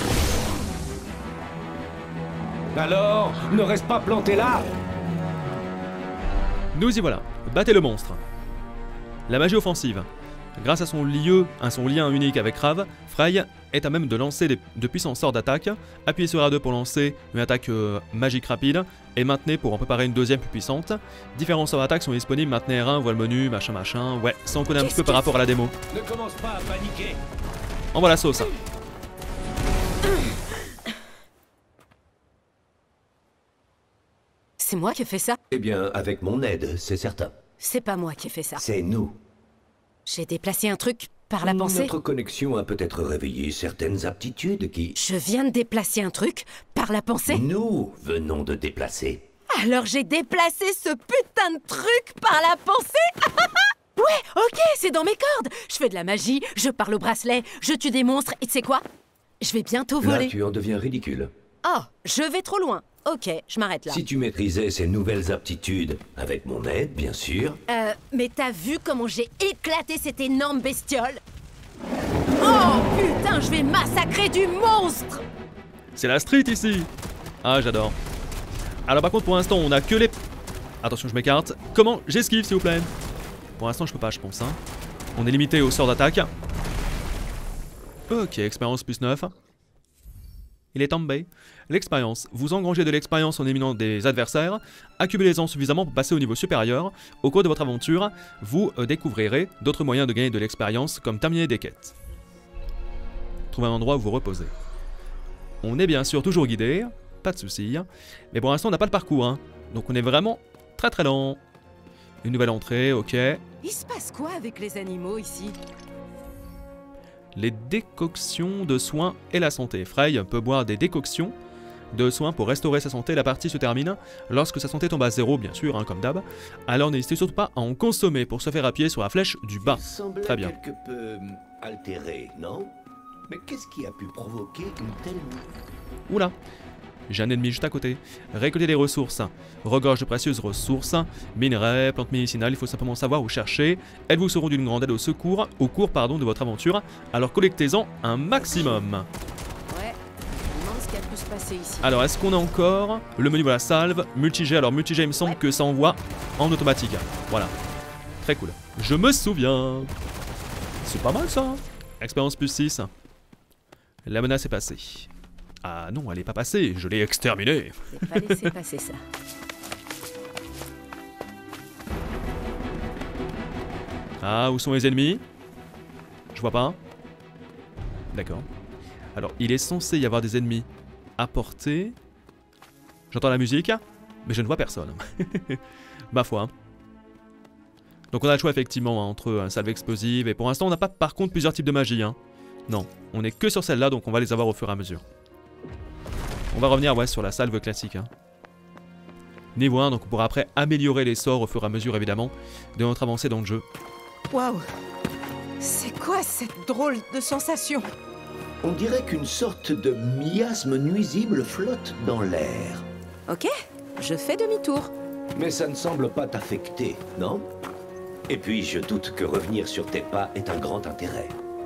S9: Alors, ne reste pas planté là.
S1: Nous y voilà, battez le monstre. La magie offensive. Grâce à son lien unique avec Rav, Frey est à même de lancer de puissants sorts d'attaque. Appuyez sur A2 pour lancer une attaque magique rapide et maintenez pour en préparer une deuxième plus puissante. Différents sorts d'attaque sont disponibles, maintenez R1, voit le menu, machin. Ouais, ça on connaît un petit peu par rapport à la démo.
S9: Ne commence pas à paniquer.
S1: Envoie la sauce.
S2: C'est moi qui ai fait ça?
S9: Eh bien, avec mon aide, c'est certain.
S2: C'est pas moi qui ai fait ça.
S9: C'est nous.
S2: J'ai déplacé un truc par la pensée.
S9: Notre connexion a peut-être réveillé certaines aptitudes qui...
S2: Je viens de déplacer un truc par la pensée?
S9: Nous venons de déplacer.
S2: Alors j'ai déplacé ce putain de truc par la pensée? Ouais, ok, c'est dans mes cordes. Je fais de la magie, je parle au bracelet, je tue des monstres, et tu sais quoi? Je vais bientôt voler.
S9: Là, tu en deviens ridicule.
S2: Oh, je vais trop loin. Ok, je m'arrête là.
S9: Si tu maîtrisais ces nouvelles aptitudes, avec mon aide, bien sûr...
S2: Mais t'as vu comment j'ai éclaté cette énorme bestiole? Oh, putain, je vais massacrer du monstre!
S1: C'est la street ici. Ah, j'adore. Alors par contre, pour l'instant, on a que les... Attention, je m'écarte. Comment? J'esquive, s'il vous plaît. Pour l'instant, je peux pas, je pense. Hein. On est limité au sort d'attaque. Ok, expérience plus 9. Il est tombé. L'expérience. Vous engrangez de l'expérience en éliminant des adversaires. Accumulez-en suffisamment pour passer au niveau supérieur. Au cours de votre aventure, vous découvrirez d'autres moyens de gagner de l'expérience, comme terminer des quêtes. Trouvez un endroit où vous reposez. On est bien sûr toujours guidé, pas de soucis. Mais pour l'instant, on n'a pas le parcours. Hein. Donc on est vraiment très lent. Une nouvelle entrée, ok.
S2: Il se passe quoi avec les animaux ici?
S1: Les décoctions de soins et la santé. Frey peut boire des décoctions de soins pour restaurer sa santé. La partie se termine lorsque sa santé tombe à 0, bien sûr, hein, comme d'hab. Alors n'hésitez surtout pas à en consommer pour se faire appuyer sur la flèche du bas. Très bien.
S9: Quelque peu altéré, non? Mais qu'est-ce qui a pu provoquer une telle...
S1: Oula, j'ai un ennemi juste à côté. Récoltez des ressources. Regorge de précieuses ressources. Minerais, plantes médicinales, il faut simplement savoir où chercher. Elles vous seront d'une grande aide au cours de votre aventure. Alors collectez-en un maximum.
S2: Ouais, je me demande ce qu'elle peut se passer ici.
S1: Alors, est-ce qu'on a encore le menu, voilà, salve, multijet. Alors, multijet, il me semble que ça envoie en automatique. Voilà. Très cool. Je me souviens. C'est pas mal, ça. Hein. Expérience plus 6. La menace est passée. Ah non, elle est pas passée. Je l'ai exterminée.
S2: J'ai pas laissé passer ça.
S1: Ah, où sont les ennemis? Je vois pas. D'accord. Alors, il est censé y avoir des ennemis à portée. J'entends la musique, mais je ne vois personne. Ma foi. Donc on a le choix effectivement hein, entre salve explosive et pour l'instant on n'a pas par contre plusieurs types de magie. Hein. Non, on est que sur celle-là donc on va les avoir au fur et à mesure. On va revenir ouais, sur la salve classique. Hein. Niveau 1, donc on pourra après améliorer les sorts au fur et à mesure évidemment de notre avancée dans le jeu.
S2: Waouh! C'est quoi cette drôle de sensation?
S9: On dirait qu'une sorte de miasme nuisible flotte dans l'air.
S2: Ok, je fais demi-tour.
S9: Mais ça ne semble pas t'affecter, non? Et puis je doute que revenir sur tes pas ait un grand intérêt.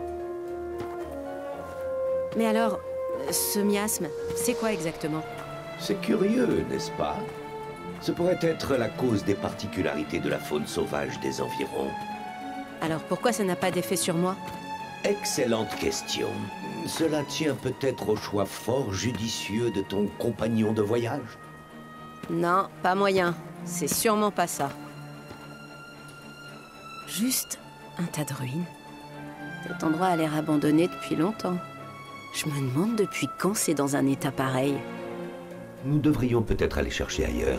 S2: Mais alors, ce miasme, c'est quoi exactement?
S9: C'est curieux, n'est-ce pas? Ce pourrait être la cause des particularités de la faune sauvage des environs.
S2: Alors pourquoi ça n'a pas d'effet sur moi?
S9: Excellente question. Cela tient peut-être au choix fort judicieux de ton compagnon de voyage.
S2: Non, pas moyen. C'est sûrement pas ça. Juste un tas de ruines. Cet endroit a l'air abandonné depuis longtemps. Je me demande depuis quand c'est dans un état pareil.
S9: Nous devrions peut-être aller chercher ailleurs.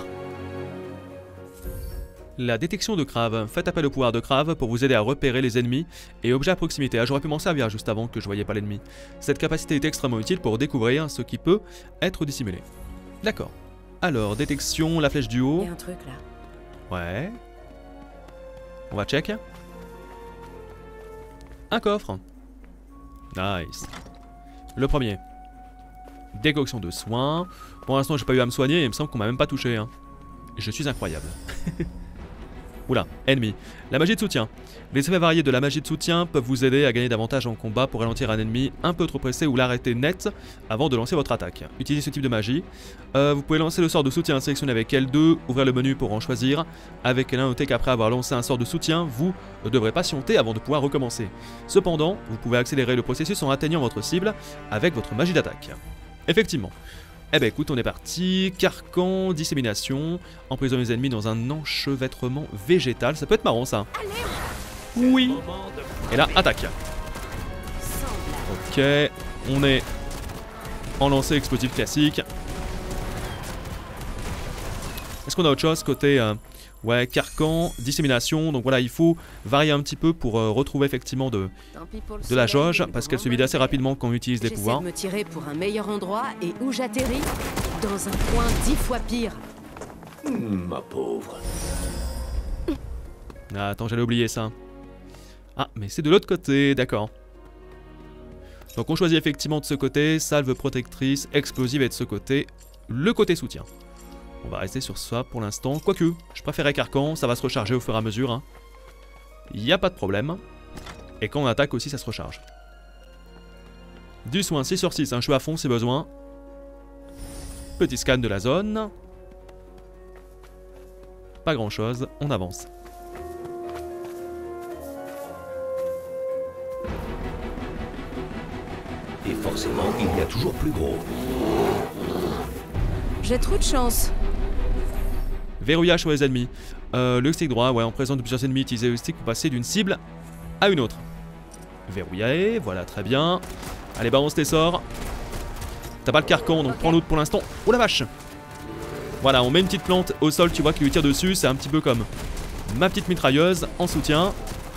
S1: La détection de Crave. Faites appel au pouvoir de Crave pour vous aider à repérer les ennemis et objets à proximité. Ah, j'aurais pu m'en servir juste avant que je voyais pas l'ennemi. Cette capacité est extrêmement utile pour découvrir ce qui peut être dissimulé. D'accord. Alors, détection, la flèche du haut.
S2: Il y a un truc là.
S1: Ouais. On va check. Un coffre. Nice. Le premier. Décoction de soins. Pour l'instant, j'ai pas eu à me soigner et il me semble qu'on m'a même pas touché. Hein. Je suis incroyable. Oula, ennemi. La magie de soutien. Les effets variés de la magie de soutien peuvent vous aider à gagner davantage en combat pour ralentir un ennemi un peu trop pressé ou l'arrêter net avant de lancer votre attaque. Utilisez ce type de magie. Vous pouvez lancer le sort de soutien sélectionné avec L2, ouvrir le menu pour en choisir. Avec L1, notez qu'après avoir lancé un sort de soutien, vous devrez patienter avant de pouvoir recommencer. Cependant, vous pouvez accélérer le processus en atteignant votre cible avec votre magie d'attaque. Effectivement. Eh ben écoute, on est parti. Carcan, dissémination, emprisonner les ennemis dans un enchevêtrement végétal. Ça peut être marrant ça. Oui. Et là, attaque. Ok, on est en lancer explosif classique. Est-ce qu'on a autre chose côté... Ouais, carcan, dissémination, donc voilà, il faut varier un petit peu pour retrouver effectivement de la jauge, parce qu'elle se vide assez rapidement quand on utilise des pouvoirs.
S2: J'essaie de me tirer pour un meilleur endroit et où j'atterris, dans un coin 10 fois pire.
S9: Ma pauvre.
S1: Ah, attends, j'allais oublier ça. Ah, mais c'est de l'autre côté, d'accord. Donc on choisit effectivement de ce côté, salve protectrice, explosive, et de ce côté, le côté soutien. On va rester sur ça pour l'instant. Quoique, je préférais carcan, ça va se recharger au fur et à mesure. Hein. Y a pas de problème. Et quand on attaque aussi, ça se recharge. Du soin 6 sur 6, hein, je suis à fond si besoin. Petit scan de la zone. Pas grand chose, on avance.
S9: Et forcément, il y a toujours plus gros.
S2: J'ai trop de chance.
S1: Verrouillage sur les ennemis. Le stick droit, ouais, en présence de plusieurs ennemis, utilisez le stick pour passer d'une cible à une autre. Verrouillé, voilà, très bien. Allez, balance tes sorts. T'as pas le carcan, donc prends l'autre pour l'instant. Oh la vache! Voilà, on met une petite plante au sol, tu vois qu'il lui tire dessus, c'est un petit peu comme ma petite mitrailleuse en soutien.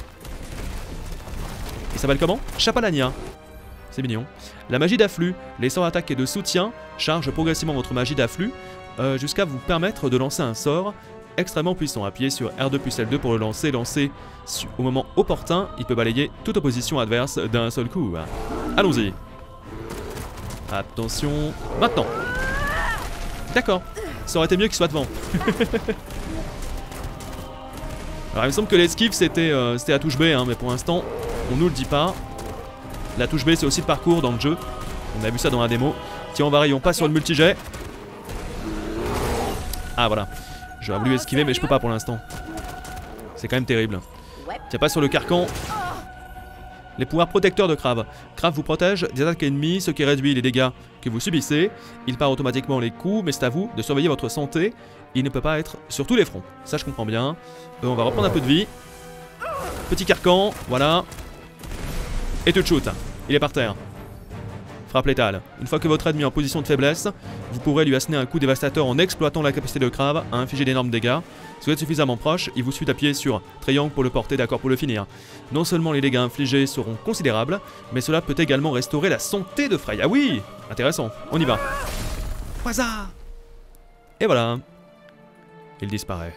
S1: Il s'appelle comment? Chapalania. C'est mignon. La magie d'afflux. Les sorts d'attaque et de soutien chargent progressivement votre magie d'afflux jusqu'à vous permettre de lancer un sort extrêmement puissant. Appuyez sur R2 plus L2 pour le lancer. Lancez au moment opportun. Il peut balayer toute opposition adverse d'un seul coup. Allons-y. Attention. Maintenant. D'accord. Ça aurait été mieux qu'il soit devant. Alors il me semble que l'esquive c'était à touche B, hein, mais pour l'instant on nous le dit pas. La touche B c'est aussi le parcours dans le jeu. On a vu ça dans la démo. Tiens, on varie, on passe sur le multijet. Ah voilà. J'aurais voulu esquiver mais je peux pas pour l'instant. C'est quand même terrible. Tiens, pas sur le carcan. Les pouvoirs protecteurs de Crave. Crave vous protège des attaques ennemies, ce qui réduit les dégâts que vous subissez. Il part automatiquement les coups, mais c'est à vous de surveiller votre santé. Il ne peut pas être sur tous les fronts. Ça je comprends bien. On va reprendre un peu de vie. Petit carcan, voilà. Et tu te shoot. Il est par terre. Frappe létale. Une fois que votre ennemi est en position de faiblesse, vous pourrez lui asséner un coup dévastateur en exploitant la capacité de Crave à infliger d'énormes dégâts. Si vous êtes suffisamment proche, il vous suffit d'appuyer sur triangle pour le porter, d'accord, pour le finir. Non seulement les dégâts infligés seront considérables, mais cela peut également restaurer la santé de Frey. Ah oui! Intéressant, on y va. Waza! Et voilà. Il disparaît.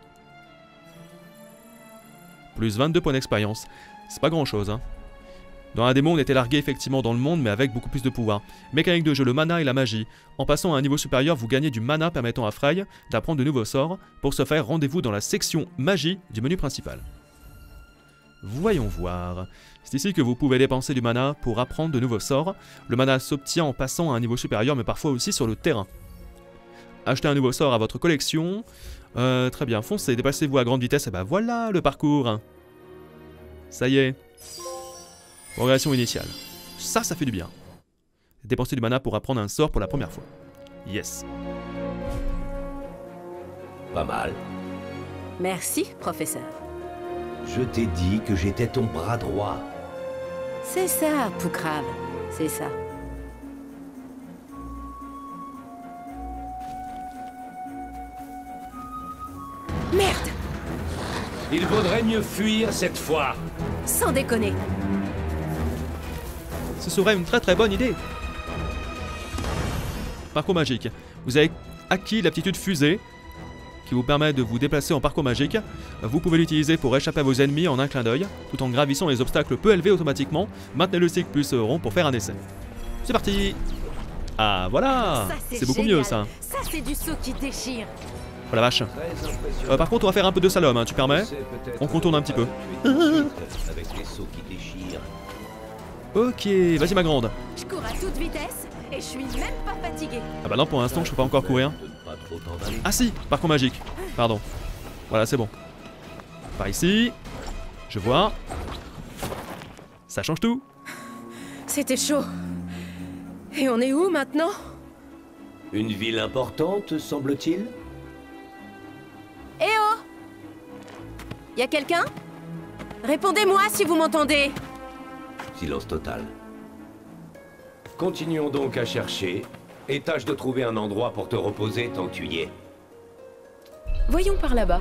S1: Plus 22 points d'expérience. C'est pas grand chose, hein. Dans la démo, on était largué effectivement dans le monde, mais avec beaucoup plus de pouvoir. Mécanique de jeu, le mana et la magie. En passant à un niveau supérieur, vous gagnez du mana permettant à Frey d'apprendre de nouveaux sorts. Pour ce faire, rendez-vous dans la section magie du menu principal. Voyons voir. C'est ici que vous pouvez dépenser du mana pour apprendre de nouveaux sorts. Le mana s'obtient en passant à un niveau supérieur, mais parfois aussi sur le terrain. Acheter un nouveau sort à votre collection. Très bien, foncez, déplacez-vous à grande vitesse. Et bah voilà le parcours. Ça y est. Progression initiale. Ça fait du bien. Dépenser du mana pour apprendre un sort pour la première fois. Yes.
S9: Pas mal.
S2: Merci, professeur.
S9: Je t'ai dit que j'étais ton bras droit.
S2: C'est ça, Poucrave. C'est ça. Merde!
S9: Il vaudrait mieux fuir cette fois.
S2: Sans déconner.
S1: Ce serait une très bonne idée. Parcours magique. Vous avez acquis l'aptitude fusée, qui vous permet de vous déplacer en parcours magique. Vous pouvez l'utiliser pour échapper à vos ennemis en un clin d'œil, tout en gravissant les obstacles peu élevés automatiquement. Maintenez le stick plus rond pour faire un essai. C'est parti! Ah voilà! C'est beaucoup mieux ça.
S2: Ça c'est du saut qui déchire.
S1: Oh la vache. Par contre on va faire un peu de slalom, hein, tu permets? On contourne un petit peu.
S9: Avec les sauts qui déchirent.
S1: Ok, vas-y ma grande.
S2: Je cours à toute vitesse et je suis même pas fatiguée.
S1: Ah bah non, pour l'instant je peux pas encore courir. Ah si, parcours magique. Pardon. Voilà, c'est bon. Par ici. Je vois. Ça change tout.
S2: C'était chaud. Et on est où maintenant?
S9: Une ville importante, semble-t-il?
S2: Eh oh! Y a quelqu'un? Répondez-moi si vous m'entendez.
S9: Silence total. Continuons donc à chercher, et tâche de trouver un endroit pour te reposer tant que tu y es.
S2: Voyons par là-bas.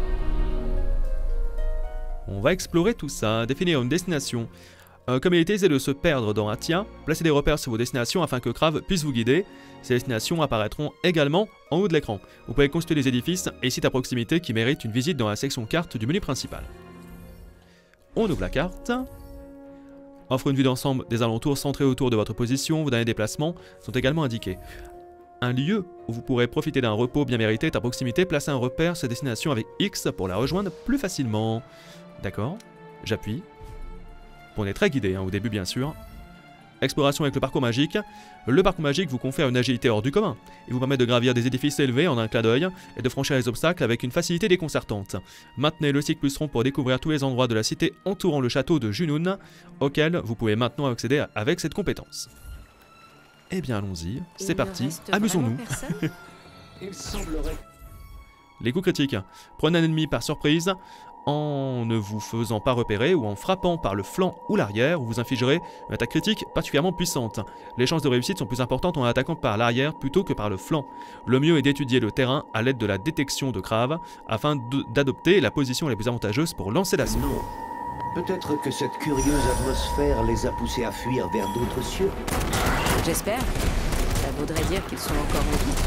S1: On va explorer tout ça, définir une destination. Comme il est aisé de se perdre dans Atia, placez des repères sur vos destinations afin que Crave puisse vous guider. Ces destinations apparaîtront également en haut de l'écran. Vous pouvez consulter les édifices et sites à proximité qui méritent une visite dans la section carte du menu principal. On ouvre la carte. Offre une vue d'ensemble des alentours centrés autour de votre position. Vos derniers déplacements sont également indiqués. Un lieu où vous pourrez profiter d'un repos bien mérité est à proximité. Placez un repère sur destination avec X pour la rejoindre plus facilement. D'accord, j'appuie. On est très guidé au début bien sûr. Exploration avec le parcours magique. Le parcours magique vous confère une agilité hors du commun. Il vous permet de gravir des édifices élevés en un clin d'œil et de franchir les obstacles avec une facilité déconcertante. Maintenez le stick plus rond pour découvrir tous les endroits de la cité entourant le château de Junoun, auquel vous pouvez maintenant accéder avec cette compétence. Eh bien allons-y, c'est parti, amusons-nous.
S9: Il semblerait...
S1: Les coups critiques. Prenez un ennemi par surprise en ne vous faisant pas repérer ou en frappant par le flanc ou l'arrière, où vous infligerez une attaque critique particulièrement puissante. Les chances de réussite sont plus importantes en attaquant par l'arrière plutôt que par le flanc. Le mieux est d'étudier le terrain à l'aide de la détection de Crave afin d'adopter la position la plus avantageuse pour lancer l'assaut.
S9: Non. Peut-être que cette curieuse atmosphère les a poussés à fuir vers d'autres cieux.
S2: J'espère. Ça voudrait dire qu'ils sont encore en vie.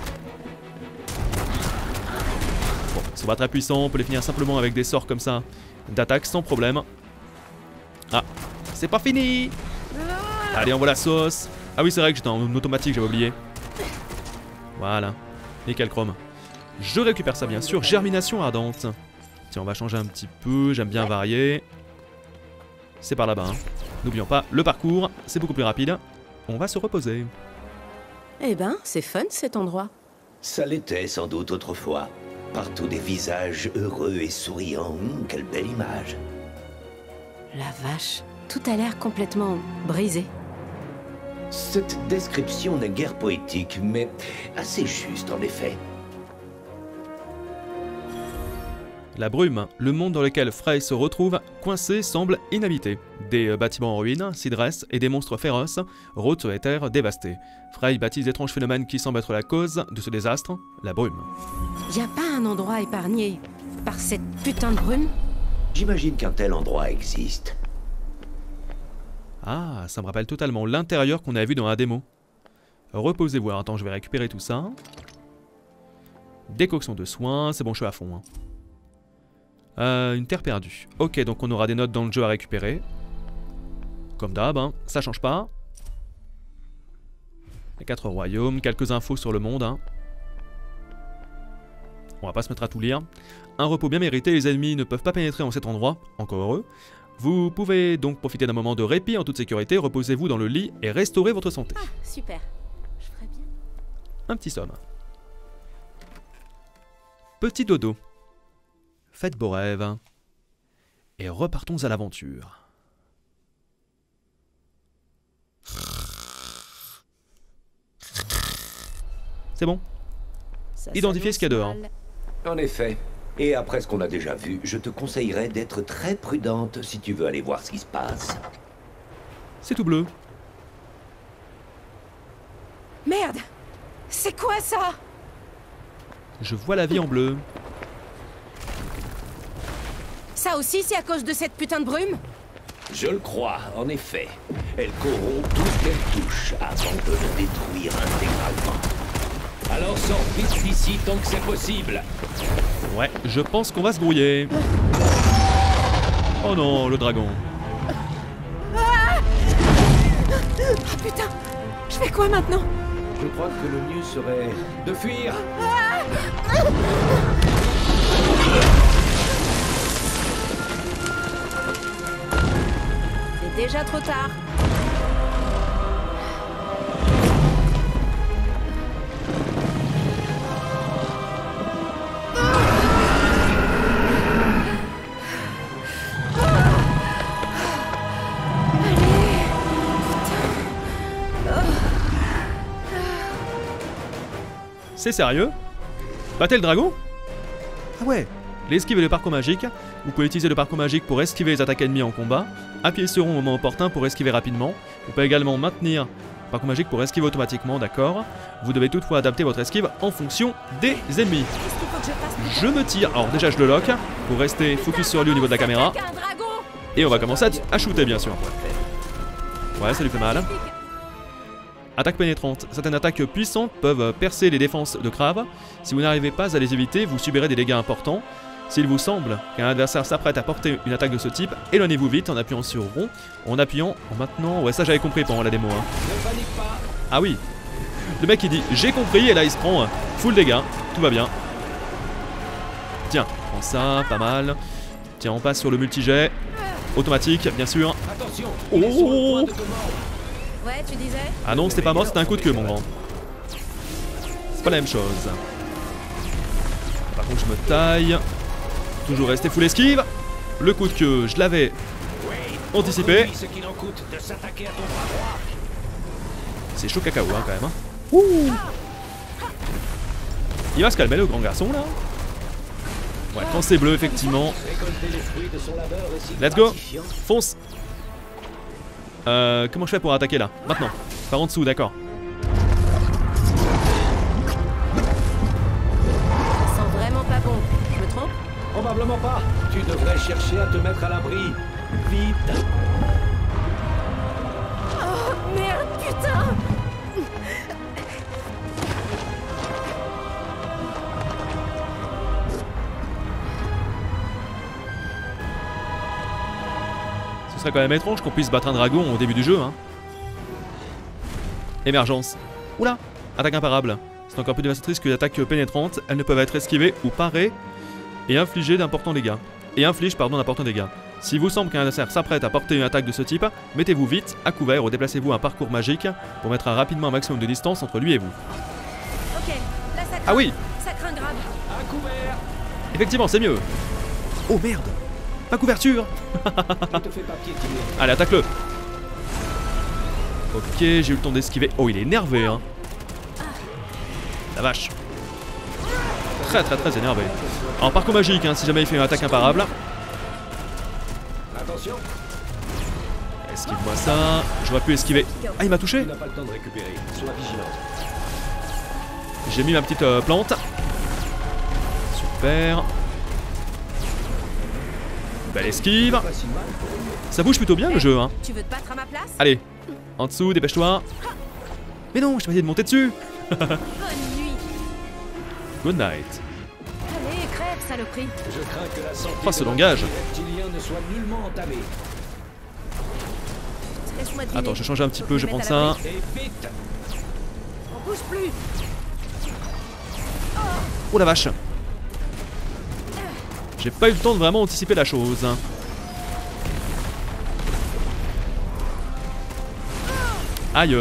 S1: Bon, ils sont pas très puissants, on peut les finir simplement avec des sorts comme ça d'attaque sans problème. Ah, c'est pas fini. Allez, envoie la sauce. Ah oui, c'est vrai que j'étais en automatique, j'avais oublié. Voilà, nickel chrome. Je récupère ça bien sûr, germination ardente. Tiens, on va changer un petit peu, j'aime bien varier. C'est par là-bas, hein. N'oublions pas, le parcours, c'est beaucoup plus rapide. On va se reposer.
S2: Eh ben, c'est fun cet endroit.
S9: Ça l'était sans doute autrefois. Partout des visages heureux et souriants. Quelle belle image.
S2: La vache, tout a l'air complètement brisé.
S9: Cette description n'est guère poétique, mais assez juste en effet.
S1: La brume, le monde dans lequel Frey se retrouve, coincé, semble inhabité. Des bâtiments en ruine s'y dressent et des monstres féroces rôdent sur les terres dévastées. Frey baptise l'étrange phénomène qui semble être la cause de ce désastre, la brume.
S2: Y a pas un endroit épargné par cette putain de brume?
S9: J'imagine qu'un tel endroit existe.
S1: Ah, ça me rappelle totalement l'intérieur qu'on a vu dans la démo. Reposez-vous, attends, je vais récupérer tout ça. Décoction de soins, c'est bon, je suis à fond. Hein. Une terre perdue. Ok, donc on aura des notes dans le jeu à récupérer. Comme d'hab, hein, ça change pas. Les 4 royaumes, quelques infos sur le monde. Hein. On va pas se mettre à tout lire. Un repos bien mérité, les ennemis ne peuvent pas pénétrer en cet endroit, encore heureux. Vous pouvez donc profiter d'un moment de répit en toute sécurité, reposez-vous dans le lit et restaurez votre santé.
S2: Ah, super. Je ferais bien.
S1: Un petit somme. Petit dodo. Faites beaux rêves. Et repartons à l'aventure. C'est bon. Identifiez ce qu'il y a dehors.
S9: En effet. Et après ce qu'on a déjà vu, je te conseillerais d'être très prudente si tu veux aller voir ce qui se passe.
S1: C'est tout bleu.
S4: Merde! C'est quoi ça?
S1: Je vois la vie en bleu.
S2: Ça aussi, c'est à cause de cette putain de brume?
S9: Je le crois, en effet. Elle corrompt tout ce qu'elle touche avant de le détruire intégralement. Alors sors vite d'ici tant que c'est possible.
S1: Ouais, je pense qu'on va se grouiller. Oh non, le dragon.
S4: Ah putain! Je fais quoi maintenant?
S9: Je crois que le mieux serait de fuir.
S2: C'est déjà trop tard.
S1: C'est sérieux? Battez le dragon? Ah ouais. L'esquive et le parcours magique. Vous pouvez utiliser le parcours magique pour esquiver les attaques ennemies en combat. Appuyez sur rond au moment opportun pour esquiver rapidement. Vous pouvez également maintenir le parcours magique pour esquiver automatiquement, d'accord. Vous devez toutefois adapter votre esquive en fonction des ennemis. Je me tire. Alors déjà je le lock pour rester focus sur lui au niveau de la caméra. Et on va commencer à shooter bien sûr. Ouais, ça lui fait mal. Attaque pénétrante. Certaines attaques puissantes peuvent percer les défenses de Krav. Si vous n'arrivez pas à les éviter, vous subirez des dégâts importants. S'il vous semble qu'un adversaire s'apprête à porter une attaque de ce type, éloignez-vous vite en appuyant sur rond, en appuyant, en maintenant... Ouais, ça j'avais compris pendant la démo. Hein. Ah oui. Le mec il dit j'ai compris et là il se prend full dégâts. Tout va bien. Tiens, prends ça, pas mal. Tiens, on passe sur le multijet. Automatique, bien sûr. Oh!
S2: Ouais, tu disais?
S1: Ah non, c'était pas mort, c'était un coup de queue, mon grand. C'est pas la même chose. Par contre, je me taille. Toujours rester full esquive. Le coup de queue, je l'avais anticipé. C'est chaud cacao, hein, quand même. Hein. Ouh. Il va se calmer, le grand garçon, là. Ouais, quand c'est bleu, effectivement. Let's go. Fonce. Comment je fais pour attaquer là? Maintenant. Par en dessous, d'accord.
S2: Ça sent vraiment pas bon. Je me trompe?
S9: Probablement pas. Tu devrais chercher à te mettre à l'abri. Vite.
S4: Oh merde, putain!
S1: Ce serait quand même étrange qu'on puisse battre un dragon au début du jeu, hein. Émergence. Oula! Attaque imparable. C'est encore plus dévastatrice que l'attaque pénétrante. Elles ne peuvent être esquivées ou parées et infliger d'importants dégâts. D'importants dégâts. Si vous semble qu'un adversaire s'apprête à porter une attaque de ce type, mettez-vous vite à couvert ou déplacez-vous un parcours magique pour mettre rapidement un maximum de distance entre lui et vous.
S2: Ok, là ça craint.
S1: Ah oui!
S2: Ça craint grave.
S9: À couvert.
S1: Effectivement, c'est mieux. Oh merde! Pas couverture. Allez, attaque-le. Ok, j'ai eu le temps d'esquiver. Oh, il est énervé, hein. La vache. Très énervé. Alors, parcours magique, hein, si jamais il fait une attaque imparable.
S9: Attention.
S1: Esquive-moi ça. J'aurais pu esquiver. Ah, il m'a touché.
S9: Tu n'as pas le temps de récupérer. Sois vigilant.
S1: J'ai mis ma petite plante. Super. Belle esquive. Ça bouge plutôt bien le jeu, hein.
S2: Tu veux te battre à ma place?
S1: Allez, en dessous, dépêche-toi. Mais non, je t'ai pas dit de monter dessus.
S2: Bonne nuit.
S1: Good night.
S2: Allez, crève, saloperie.
S9: Je crains que la santé
S1: Oh, ce langage.
S9: reptilien ne soit nullement entamée.
S2: Laisse-moi deviner.
S1: Attends, je vais changer un petit
S2: Faut
S1: peu,
S2: que
S1: je vais
S2: me
S1: prendre
S2: mette à
S1: ça.
S9: Et vite.
S2: On bouge plus.
S1: Oh la vache. J'ai pas eu le temps de vraiment anticiper la chose. Aïe.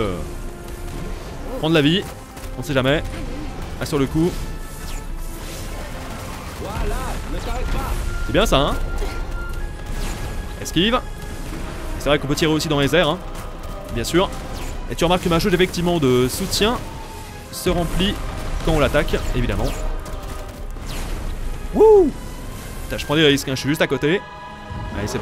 S1: Prendre la vie. On sait jamais. Ah, sur le coup.
S9: Voilà, ne t'arrête pas.
S1: C'est bien ça, hein. Esquive. C'est vrai qu'on peut tirer aussi dans les airs, hein. Bien sûr. Et tu remarques que ma jauge effectivement de soutien se remplit quand on l'attaque, évidemment. Wouh! Putain, je prends des risques, hein. Je suis juste à côté. Allez, c'est bon.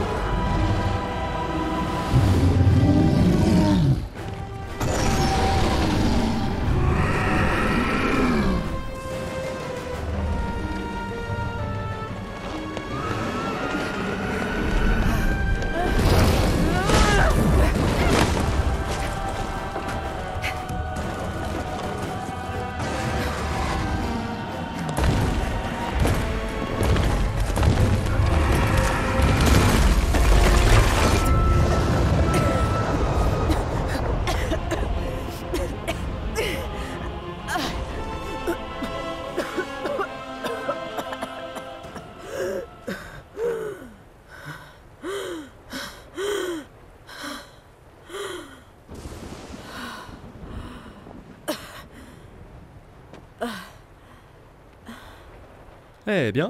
S1: Eh bien.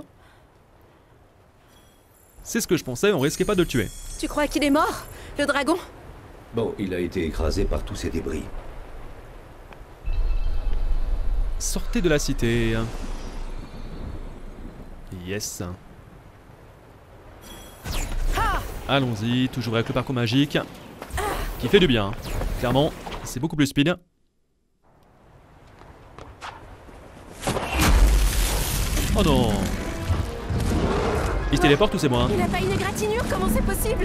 S1: C'est ce que je pensais, on risquait pas de le tuer.
S2: Tu crois qu'il est mort, le dragon?
S9: Bon, il a été écrasé par tous ces débris.
S1: Sortez de la cité. Yes. Allons-y, toujours avec le parcours magique. Qui fait du bien. Clairement, c'est beaucoup plus speed. Oh non! Il se téléporte ou c'est moi?
S2: Il a pas une égratignure, comment c'est possible?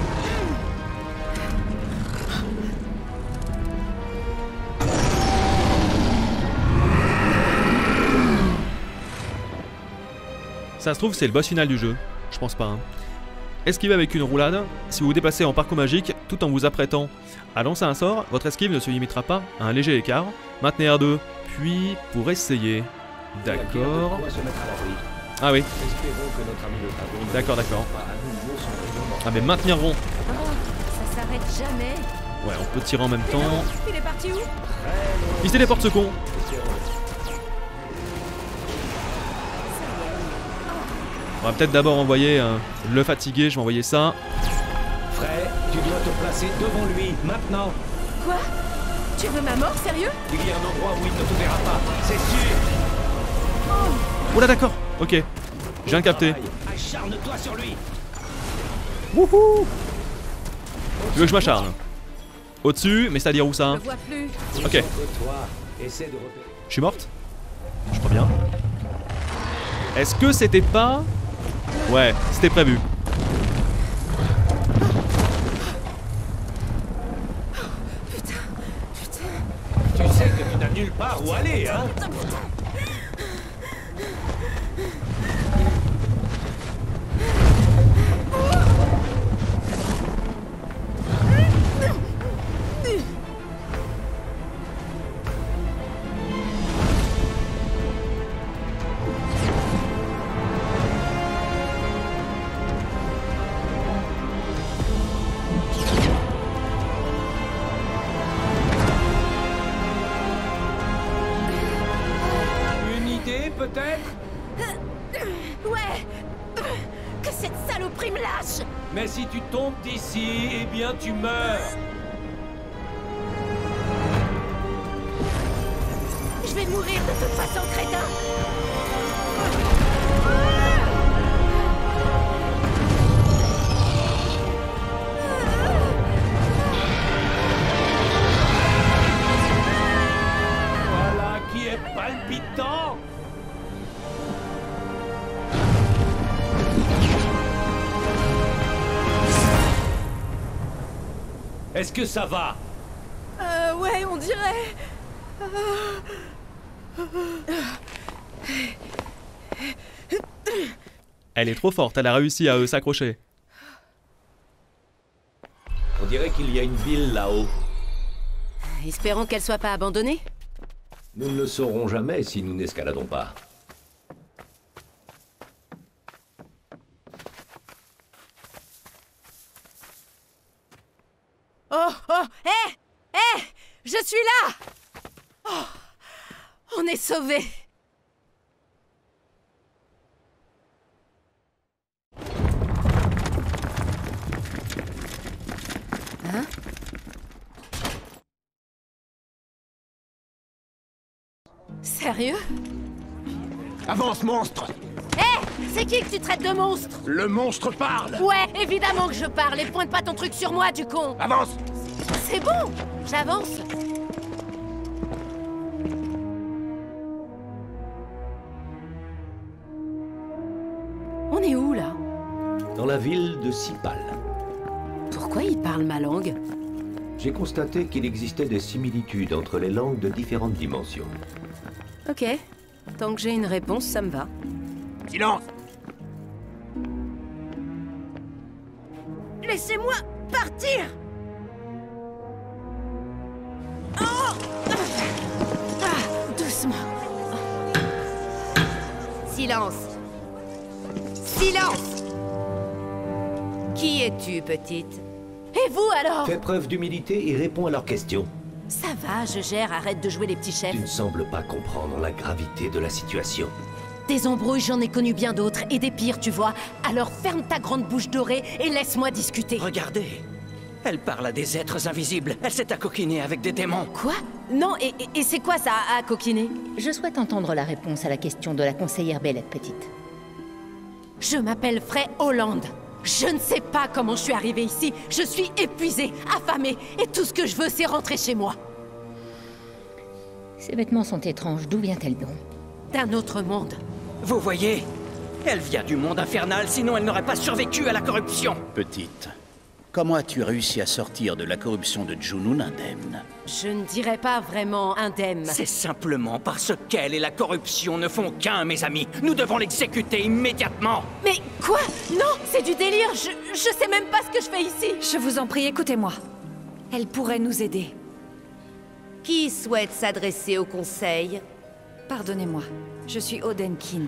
S1: Ça se trouve, c'est le boss final du jeu. Je pense pas. Hein. Esquiver avec une roulade. Si vous vous déplacez en parcours magique tout en vous apprêtant à lancer un sort, votre esquive ne se limitera pas à un léger écart. Maintenez R2, puis pour essayer. D'accord. Ah oui. D'accord, d'accord. Ah mais maintenir rond.
S2: Oh, ça s'arrête jamais.
S1: Ouais, on peut tirer en même temps.
S2: Il est parti où?
S1: Il se téléporte ce con. On va peut-être d'abord envoyer le fatigué, je vais envoyer ça.
S9: Frey, tu dois te placer devant lui, maintenant.
S2: Quoi? Tu veux ma mort, sérieux?
S9: Il y a un endroit où il ne te verra pas, c'est sûr.
S1: Oh là d'accord, ok. Je viens de capter.
S9: Acharne-toi sur lui.
S1: Wouhou! Tu veux que je m'acharne? Au-dessus, mais c'est-à-dire où ça?
S2: Je vois plus.
S1: Ok. Je suis morte? Je crois bien. Est-ce que c'était pas... Ouais, c'était prévu.
S9: Tu sais que tu n'as nulle part où aller, hein? Peut-être?
S4: Ouais! Que cette saloperie me lâche!
S9: Mais si tu tombes d'ici, eh bien tu meurs!
S4: Je vais mourir de toute façon, crétin!
S9: Voilà qui est palpitant! Est-ce que ça va?
S2: Ouais, on dirait...
S1: Elle est trop forte, elle a réussi à s'accrocher.
S9: On dirait qu'il y a une ville là-haut.
S2: Espérons qu'elle soit pas abandonnée.
S9: Nous ne le saurons jamais si nous n'escaladons pas.
S2: Oh, oh, hé! Hé! Je suis là! Oh, on est sauvés! Sérieux?
S6: Avance, monstre!
S4: Hé! C'est qui que tu traites de monstre?
S6: Le monstre parle!
S4: Ouais, évidemment que je parle, et pointe pas ton truc sur moi, du con!
S6: Avance!
S4: C'est bon! J'avance!
S2: On est où, là?
S9: Dans la ville de Sipal.
S2: Pourquoi il parle ma langue?
S9: J'ai constaté qu'il existait des similitudes entre les langues de différentes dimensions.
S2: Ok. Tant que j'ai une réponse, ça me va.
S6: Silence!
S4: Laissez-moi partir! Oh! Doucement.
S10: Silence. Silence! Qui es-tu, petite?
S4: Et vous, alors?
S9: Fais preuve d'humilité et réponds à leurs questions.
S2: Ça va, je gère, arrête de jouer les petits chefs.
S9: Tu ne sembles pas comprendre la gravité de la situation.
S2: Des embrouilles, j'en ai connu bien d'autres, et des pires, tu vois. Alors ferme ta grande bouche dorée et laisse-moi discuter.
S11: Regardez. Elle parle à des êtres invisibles. Elle s'est accoquinée avec des démons.
S2: Quoi? Non, et c'est quoi ça, à coquiner?
S12: Je souhaite entendre la réponse à la question de la conseillère Bellette, petite.
S2: Je m'appelle Frey Holland. Je ne sais pas comment je suis arrivée ici. Je suis épuisée, affamée, et tout ce que je veux, c'est rentrer chez moi.
S12: Ces vêtements sont étranges. D'où vient-elle donc?
S2: D'un autre monde.
S11: Vous voyez? Elle vient du monde infernal, sinon elle n'aurait pas survécu à la corruption.
S13: Petite, comment as-tu réussi à sortir de la corruption de Junun indemne?
S2: Je ne dirais pas vraiment indemne.
S11: C'est simplement parce qu'elle et la corruption ne font qu'un, mes amis. Nous devons l'exécuter immédiatement.
S2: Mais quoi? Non, c'est du délire. Je sais même pas ce que je fais ici.
S5: Je vous en prie, écoutez-moi. Elle pourrait nous aider.
S10: Qui souhaite s'adresser au conseil?
S5: Pardonnez-moi, je suis Odenkin.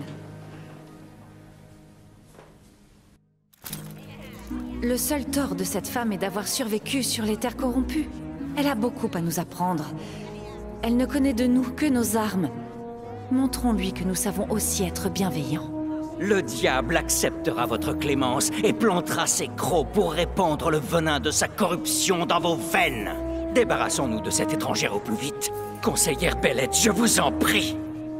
S5: Le seul tort de cette femme est d'avoir survécu sur les terres corrompues. Elle a beaucoup à nous apprendre. Elle ne connaît de nous que nos armes. Montrons-lui que nous savons aussi être bienveillants.
S11: Le diable acceptera votre clémence et plantera ses crocs pour répandre le venin de sa corruption dans vos veines. Débarrassons-nous de cette étrangère au plus vite. Conseillère Bellette, je vous en prie.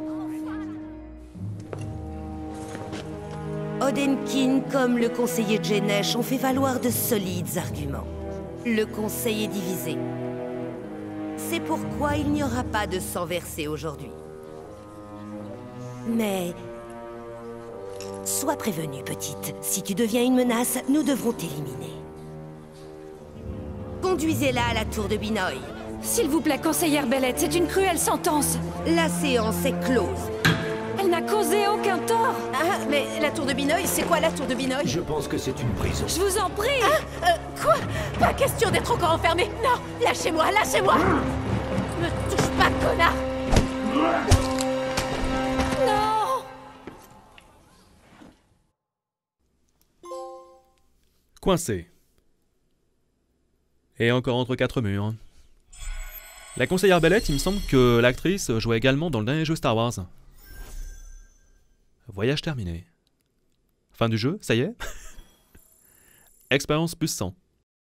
S10: Odenkin, comme le conseiller Jenesh, ont fait valoir de solides arguments. Le conseil est divisé. C'est pourquoi il n'y aura pas de sang versé aujourd'hui. Mais... sois prévenue, petite. Si tu deviens une menace, nous devrons t'éliminer. Conduisez-la à la tour de Binoy.
S5: S'il vous plaît, conseillère Bellette, c'est une cruelle sentence.
S10: La séance est close.
S5: Elle n'a causé aucun tort.
S2: Ah, mais la tour de Binoy, c'est quoi la tour de Binoy?
S9: Je pense que c'est une prison.
S5: Je vous en prie.
S2: Quoi? Pas question d'être encore enfermé. Non, lâchez-moi, lâchez-moi. Me touche pas, connard.
S5: Non.
S1: Coincé. Et encore entre quatre murs. La conseillère Bellette, il me semble que l'actrice jouait également dans le dernier jeu Star Wars. Voyage terminé. Fin du jeu, ça y est. Expérience plus 100.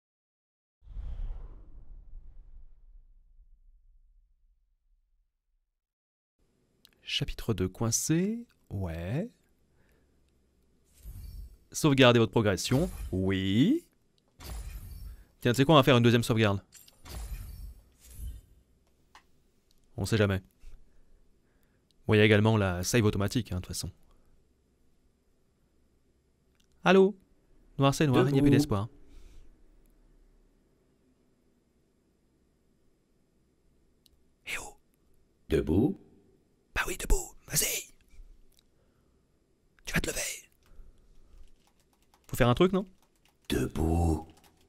S1: Chapitre 2, coincé. Ouais. Sauvegardez votre progression. Oui. Tiens, tu sais quoi, on va faire une deuxième sauvegarde. On sait jamais. Bon, il y a également la save automatique, hein, de toute façon. Allô? Noir c'est noir, il n'y a plus d'espoir. Eh oh!
S9: Debout?
S1: Bah oui, debout, vas-y! Tu vas te lever! Faut faire un truc, non?
S9: Debout.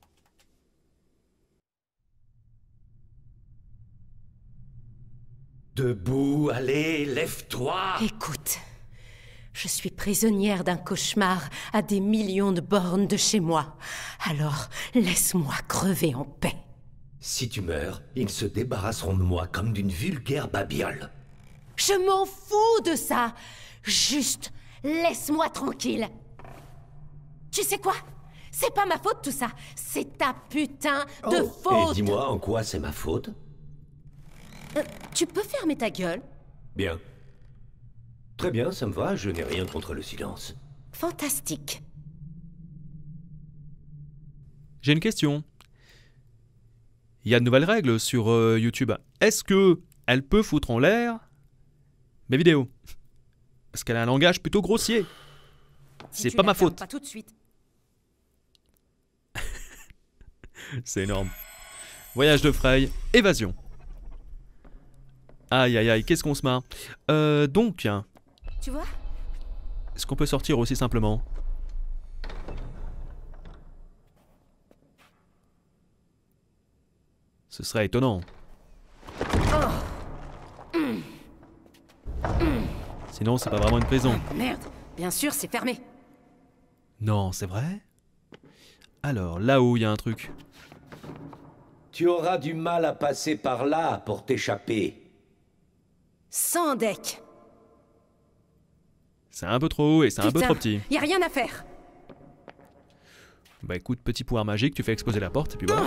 S9: Debout, allez, lève-toi!
S2: Écoute, je suis prisonnière d'un cauchemar à des millions de bornes de chez moi. Alors, laisse-moi crever en paix.
S9: Si tu meurs, ils se débarrasseront de moi comme d'une vulgaire babiole.
S2: Je m'en fous de ça. Juste, laisse-moi tranquille. Tu sais quoi? C'est pas ma faute tout ça. C'est ta putain de faute.
S9: Et dis-moi en quoi c'est ma faute?
S2: Tu peux fermer ta gueule?
S9: Bien. Très bien, ça me va, je n'ai rien contre le silence.
S2: Fantastique.
S1: J'ai une question. Il y a de nouvelles règles sur YouTube. Est-ce que elle peut foutre en l'air mes vidéos? Parce qu'elle a un langage plutôt grossier. C'est pas ma faute.
S2: Pas tout de suite.
S1: C'est énorme. Voyage de Frey, évasion. Aïe aïe aïe, qu'est-ce qu'on se marre. Donc,
S2: tu vois?
S1: Est-ce qu'on peut sortir aussi simplement? Ce serait étonnant. Sinon, c'est pas vraiment une prison.
S2: Merde, bien sûr, c'est fermé.
S1: Non, c'est vrai? Alors, là-haut, il y a un truc.
S9: Tu auras du mal à passer par là pour t'échapper.
S2: Sans deck.
S1: C'est un peu trop haut et c'est un peu trop petit.
S2: Y a rien à faire.
S1: Bah écoute, petit pouvoir magique, tu fais exploser la porte et puis voilà.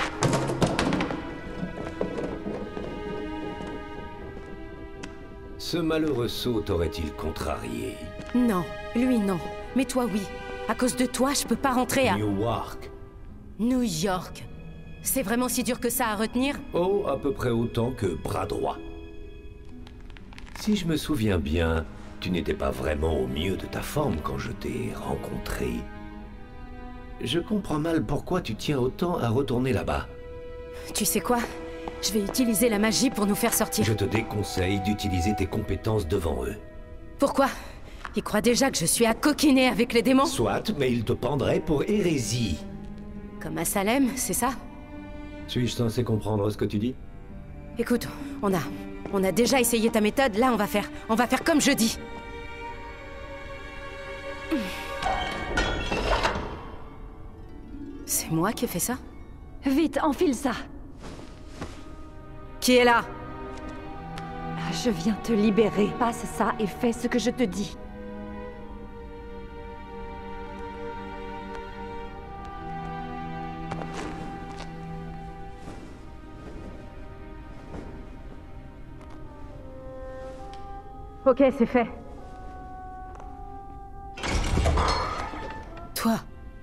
S9: Ce malheureux saut t'aurait-il contrarié?
S2: Non, lui non. Mais toi oui. À cause de toi, je peux pas rentrer à...
S9: Newark.
S2: New York. C'est vraiment si dur que ça à retenir?
S9: Oh, à peu près autant que bras droit. Si je me souviens bien, tu n'étais pas vraiment au mieux de ta forme quand je t'ai rencontré. Je comprends mal pourquoi tu tiens autant à retourner là-bas.
S2: Tu sais quoi? Je vais utiliser la magie pour nous faire sortir.
S9: Je te déconseille d'utiliser tes compétences devant eux.
S2: Pourquoi? Ils croient déjà que je suis à coquiner avec les démons?
S9: Soit, mais ils te prendraient pour hérésie.
S2: Comme à Salem, c'est ça?
S9: Suis-je censé comprendre ce que tu dis?
S2: Écoute, on a déjà essayé ta méthode, là on va faire comme je dis. C'est moi qui ai fait ça?
S5: Vite, enfile ça.
S2: Qui est là?
S5: Je viens te libérer. Passe ça et fais ce que je te dis.
S2: Ok, c'est fait. Toi.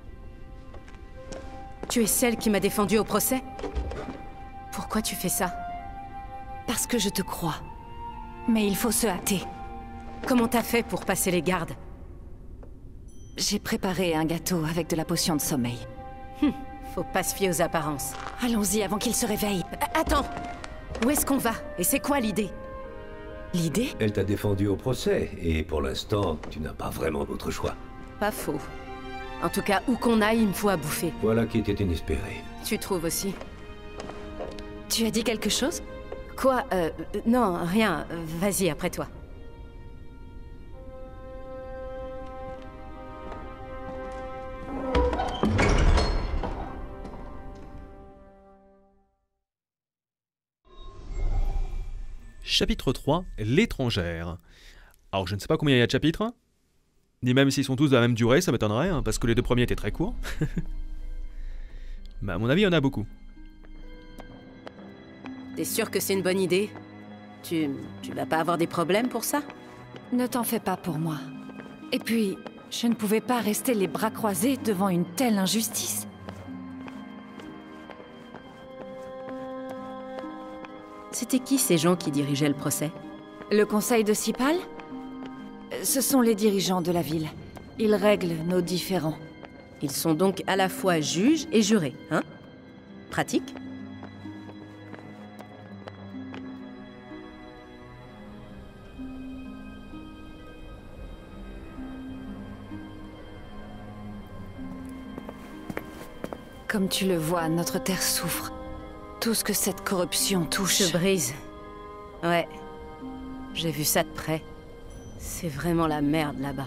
S2: Tu es celle qui m'a défendue au procès? Pourquoi tu fais ça?
S5: Parce que je te crois. Mais il faut se hâter.
S2: Comment t'as fait pour passer les gardes?
S5: J'ai préparé un gâteau avec de la potion de sommeil.
S2: Faut pas se fier aux apparences.
S5: Allons-y avant qu'il se réveille.
S2: Attends! Où est-ce qu'on va? Et c'est quoi l'idée?
S5: L'idée?
S9: Elle t'a défendu au procès, et pour l'instant, tu n'as pas vraiment d'autre choix.
S2: Pas faux. En tout cas, où qu'on aille, il me faut à bouffer.
S9: Voilà qui était inespéré.
S2: Tu trouves aussi?
S5: Tu as dit quelque chose?
S2: Quoi? Non, rien. Vas-y, après toi.
S1: Chapitre 3, l'étrangère. Alors je ne sais pas combien il y a de chapitres, ni même s'ils sont tous de la même durée, ça m'étonnerait, hein, parce que les deux premiers étaient très courts. Mais à mon avis, il y en a beaucoup.
S2: T'es sûr que c'est une bonne idée? Tu vas pas avoir des problèmes pour ça?
S5: Ne t'en fais pas pour moi. Et puis, je ne pouvais pas rester les bras croisés devant une telle injustice.
S2: C'était qui ces gens qui dirigeaient le procès?
S5: Le conseil de Sipal? Ce sont les dirigeants de la ville. Ils règlent nos différends.
S2: Ils sont donc à la fois juges et jurés, hein? Pratique?
S5: Comme tu le vois, notre terre souffre. Tout ce que cette corruption touche...
S2: Se brise. Ouais. J'ai vu ça de près. C'est vraiment la merde là-bas.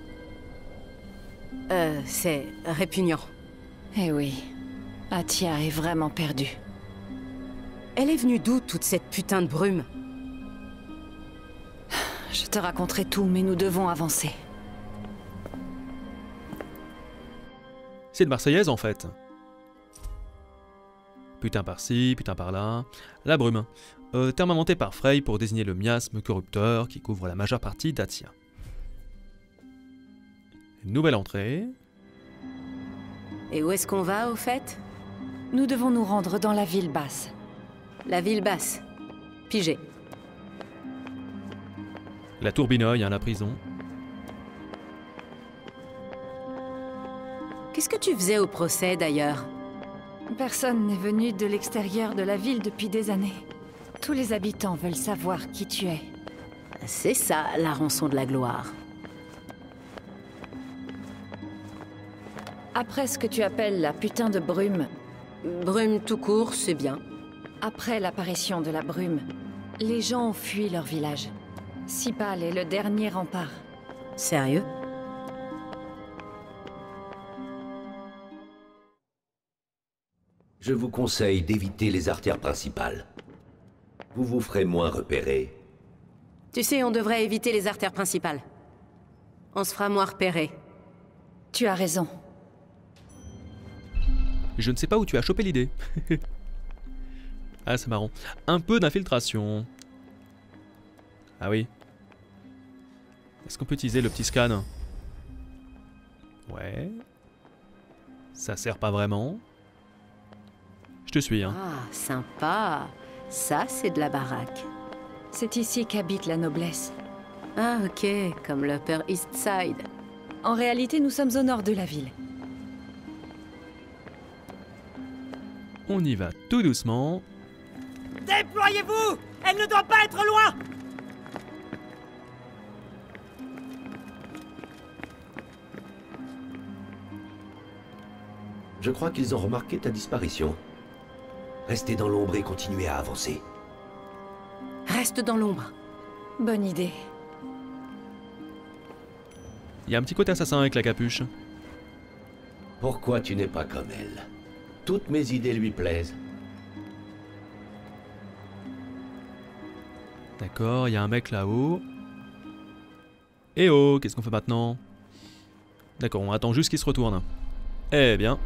S2: C'est répugnant.
S5: Eh oui. Atia est vraiment perdue.
S2: Elle est venue d'où, toute cette putain de brume?
S5: Je te raconterai tout, mais nous devons avancer.
S1: C'est une Marseillaise en fait. Putain par-ci, putain par-là. La brume. terme inventé par Frey pour désigner le miasme corrupteur qui couvre la majeure partie d'Atia. Nouvelle entrée.
S2: Et où est-ce qu'on va, au fait?
S5: Nous devons nous rendre dans la ville basse.
S2: La ville basse. Pigé.
S1: La Tourbinoï, hein, la prison.
S2: Qu'est-ce que tu faisais au procès, d'ailleurs?
S5: Personne n'est venu de l'extérieur de la ville depuis des années. Tous les habitants veulent savoir qui tu es.
S2: C'est ça, la rançon de la gloire.
S5: Après ce que tu appelles la putain de brume...
S2: Brume tout court, c'est bien.
S5: Après l'apparition de la brume, les gens ont fui leur village. Sipal est le dernier rempart.
S2: Sérieux?
S9: Je vous conseille d'éviter les artères principales. Vous vous ferez moins repérer.
S2: Tu sais, on devrait éviter les artères principales. On se fera moins repérer.
S5: Tu as raison.
S1: Je ne sais pas où tu as chopé l'idée. Ah, c'est marrant. Un peu d'infiltration. Ah oui. Est-ce qu'on peut utiliser le petit scan? Ouais. Ça sert pas vraiment. Je te suis, hein.
S2: Ah, sympa. Ça, c'est de la baraque.
S5: C'est ici qu'habite la noblesse.
S2: Ah, ok. Comme l'Upper East Side.
S5: En réalité, nous sommes au nord de la ville.
S1: On y va tout doucement.
S6: Déployez-vous! Elle ne doit pas être loin!
S9: Je crois qu'ils ont remarqué ta disparition. Restez dans l'ombre et continuez à avancer.
S2: Reste dans l'ombre.
S5: Bonne idée.
S1: Il y a un petit côté assassin avec la capuche.
S9: Pourquoi tu n'es pas comme elle? Toutes mes idées lui plaisent.
S1: D'accord, il y a un mec là-haut. Eh oh, qu'est-ce qu'on fait maintenant? D'accord, on attend juste qu'il se retourne. Eh bien.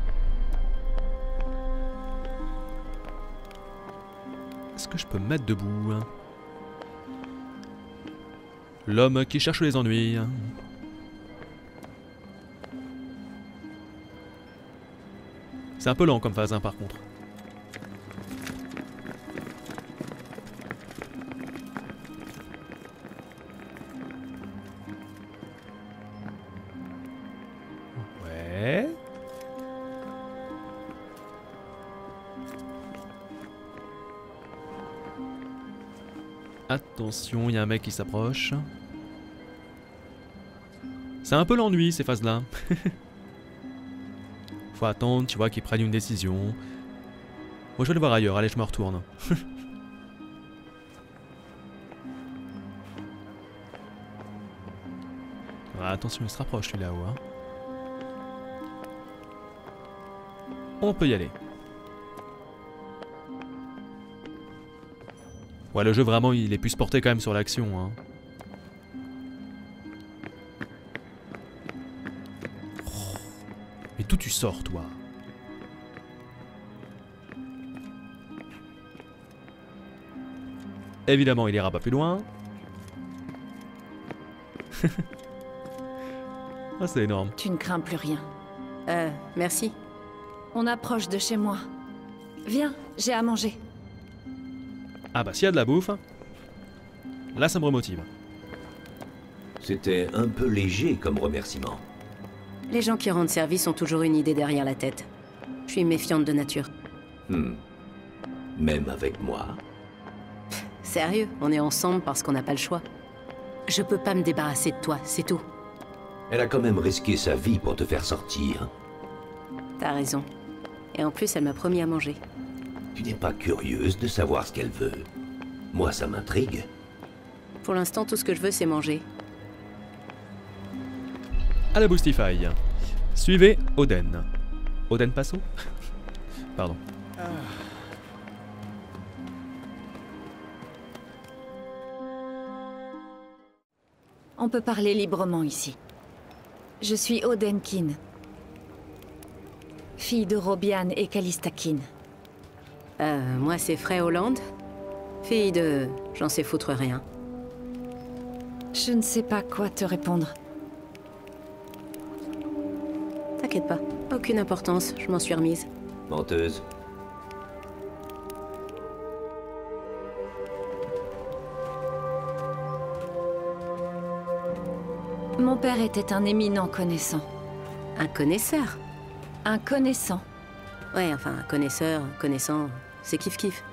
S1: Est-ce que je peux me mettre debout? L'homme qui cherche les ennuis. C'est un peu lent comme phase, hein, par contre. Ouais. Attention, il y a un mec qui s'approche. C'est un peu l'ennui, ces phases-là. Faut attendre, tu vois, qu'ils prennent une décision. Moi, je vais le voir ailleurs. Allez, je me retourne. Ah, attention, il se rapproche, lui, là-haut. Hein. On peut y aller. Ouais, le jeu, vraiment, il est plus porté quand même sur l'action. Hein. Mais d'où tu sors, toi? Évidemment, il ira pas plus loin. Ah, c'est énorme.
S5: Tu ne crains plus rien.
S2: Merci.
S5: On approche de chez moi. Viens, j'ai à manger.
S1: Ah bah, s'il y a de la bouffe, là, ça me remotive.
S9: C'était un peu léger comme remerciement.
S2: Les gens qui rendent service ont toujours une idée derrière la tête. Je suis méfiante de nature.
S9: Même avec moi?
S2: Sérieux, on est ensemble parce qu'on n'a pas le choix. Je peux pas me débarrasser de toi, c'est tout.
S9: Elle a quand même risqué sa vie pour te faire sortir.
S2: T'as raison. Et en plus, elle m'a promis à manger.
S9: Tu n'es pas curieuse de savoir ce qu'elle veut? Moi, ça m'intrigue.
S2: Pour l'instant, tout ce que je veux, c'est manger.
S1: À la Boostify. Suivez Oden. Oden Passo? Pardon.
S5: On peut parler librement ici. Je suis Oden Kin, fille de Robian et Callista Kin.
S2: Moi, c'est Frey Holland. Fille de... j'en sais foutre rien.
S5: Je ne sais pas quoi te répondre.
S2: T'inquiète pas, aucune importance, je m'en suis remise.
S9: Menteuse.
S5: Mon père était un éminent connaissant.
S2: Un connaisseur?
S5: Un connaissant.
S2: Ouais, enfin, un connaisseur, connaissant, c'est kiff-kiff.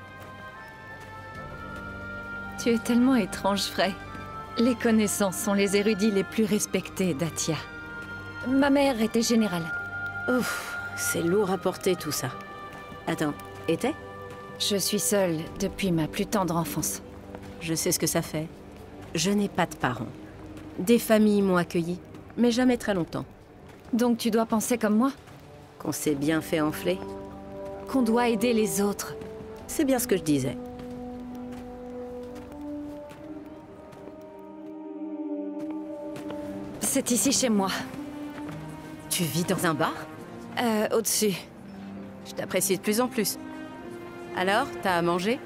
S5: Tu es tellement étrange, Frey. Les connaissants sont les érudits les plus respectés d'Atia. Ma mère était générale.
S2: Ouf, c'est lourd à porter tout ça. Attends, était?
S5: Je suis seule depuis ma plus tendre enfance.
S2: Je sais ce que ça fait. Je n'ai pas de parents. Des familles m'ont accueilli, mais jamais très longtemps.
S5: Donc tu dois penser comme moi?
S2: Qu'on s'est bien fait enfler?
S5: Qu'on doit aider les autres.
S2: C'est bien ce que je disais.
S5: C'est ici chez moi.
S2: Tu vis dans un bar?
S5: Au-dessus.
S2: Je t'apprécie de plus en plus. Alors, t'as à manger?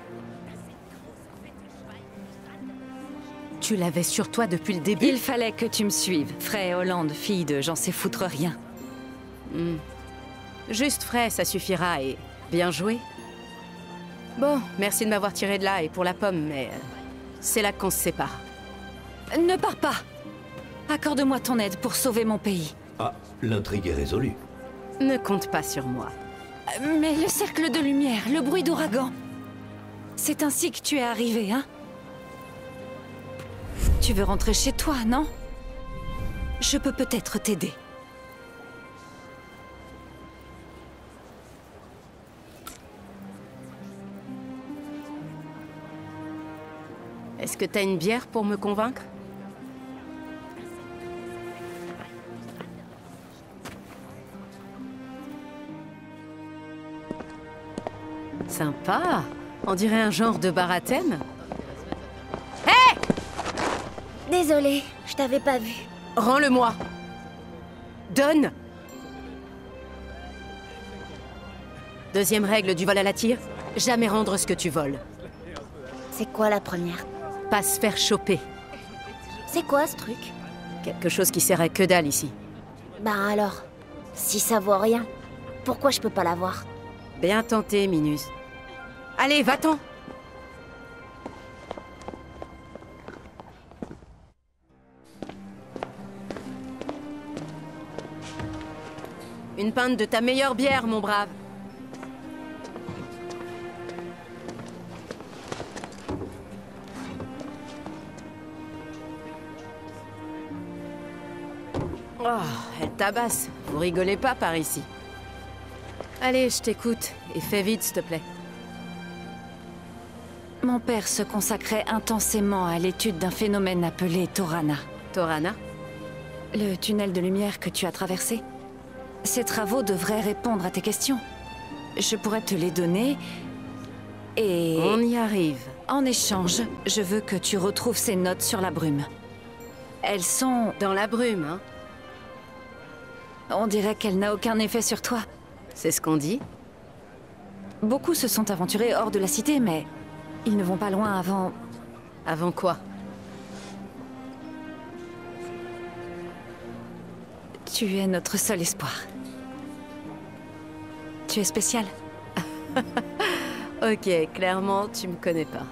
S2: Tu l'avais sur toi depuis le début?
S5: Il fallait que tu me suives. Frey Holland, fille de j'en sais foutre rien.
S2: Juste Frey, ça suffira et... bien joué. Bon, merci de m'avoir tiré de là et pour la pomme, mais... c'est là qu'on se sépare.
S5: Ne pars pas! Accorde-moi ton aide pour sauver mon pays.
S9: Ah, l'intrigue est résolue.
S2: Ne compte pas sur moi.
S5: Mais le cercle de lumière, le bruit d'ouragan... C'est ainsi que tu es arrivé, hein? Tu veux rentrer chez toi, non? Je peux peut-être t'aider.
S2: Est-ce que t'as une bière pour me convaincre? Sympa. On dirait un genre de bar à thème. Hé!
S14: Désolée, je t'avais pas vu.
S2: Rends-le-moi. Donne. Deuxième règle du vol à la tire, jamais rendre ce que tu voles.
S14: C'est quoi la première?
S2: Pas se faire choper.
S14: C'est quoi ce truc?
S2: Quelque chose qui sert à que dalle ici.
S14: Ben alors, si ça vaut rien, pourquoi je peux pas l'avoir?
S2: Bien tenté, Minus. Allez, va-t'en! Une pinte de ta meilleure bière, mon brave. Oh, elle tabasse. Vous rigolez pas par ici. Allez, je t'écoute. Et fais vite, s'il te plaît.
S5: Mon père se consacrait intensément à l'étude d'un phénomène appelé Torana.
S2: Torana?
S5: Le tunnel de lumière que tu as traversé. Ces travaux devraient répondre à tes questions. Je pourrais te les donner... et...
S2: On y arrive.
S5: En échange, je veux que tu retrouves ces notes sur la brume. Elles sont...
S2: Dans la brume, hein?
S5: On dirait qu'elle n'a aucun effet sur toi.
S2: C'est ce qu'on dit?
S5: Beaucoup se sont aventurés hors de la cité, mais... ils ne vont pas loin avant...
S2: Avant quoi?
S5: Tu es notre seul espoir. Tu es spécial.
S2: Ok, clairement, tu me connais pas.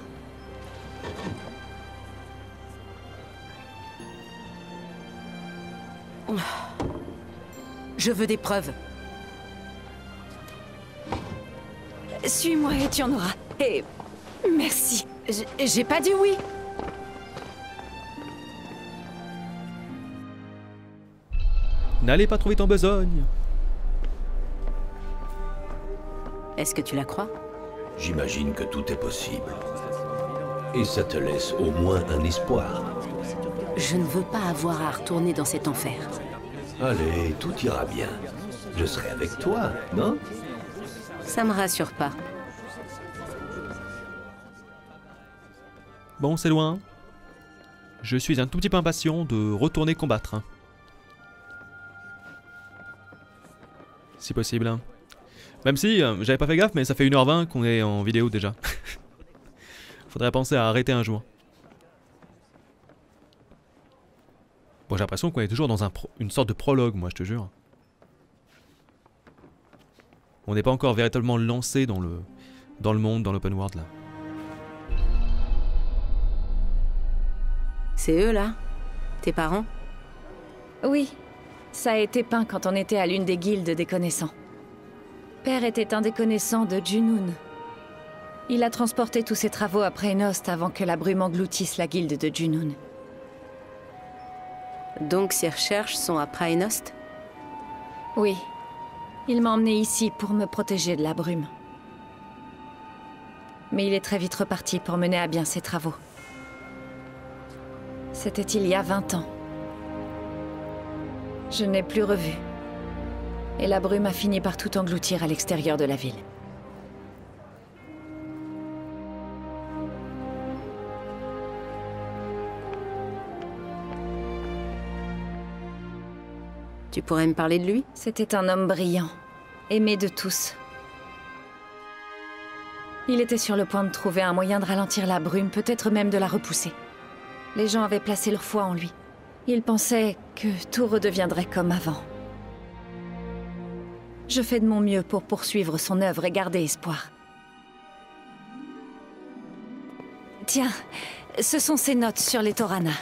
S2: Je veux des preuves.
S5: Suis-moi et tu en auras. Et... merci.
S2: J'ai pas dit oui.
S1: N'allez pas trop vite en besogne.
S2: Est-ce que tu la crois?
S9: J'imagine que tout est possible. Et ça te laisse au moins un espoir.
S2: Je ne veux pas avoir à retourner dans cet enfer.
S9: Allez, tout ira bien. Je serai avec toi, non?
S2: Ça me rassure pas.
S1: Bon, c'est loin. Je suis un tout petit peu impatient de retourner combattre. Si possible. Même si, j'avais pas fait gaffe, mais ça fait 1h20 qu'on est en vidéo déjà. Faudrait penser à arrêter un jour. Bon, j'ai l'impression qu'on est toujours dans une sorte de prologue, moi, je te jure. On n'est pas encore véritablement lancé dans le monde, dans l'open world, là.
S2: C'est eux, là? Tes parents?
S5: Oui. Ça a été peint quand on était à l'une des guildes des connaissants. Père était un des connaissants de Junoon. Il a transporté tous ses travaux à Praenost avant que la brume engloutisse la guilde de Junoon.
S2: Donc ses recherches sont à Praenost?
S5: Oui. Il m'a emmené ici pour me protéger de la brume. Mais il est très vite reparti pour mener à bien ses travaux. C'était il y a 20 ans. Je n'ai plus revu. Et la brume a fini par tout engloutir à l'extérieur de la ville.
S2: Tu pourrais me parler de lui?
S5: C'était un homme brillant, aimé de tous. Il était sur le point de trouver un moyen de ralentir la brume, peut-être même de la repousser. Les gens avaient placé leur foi en lui. Ils pensaient que tout redeviendrait comme avant. Je fais de mon mieux pour poursuivre son œuvre et garder espoir. Tiens, ce sont ses notes sur les Torana.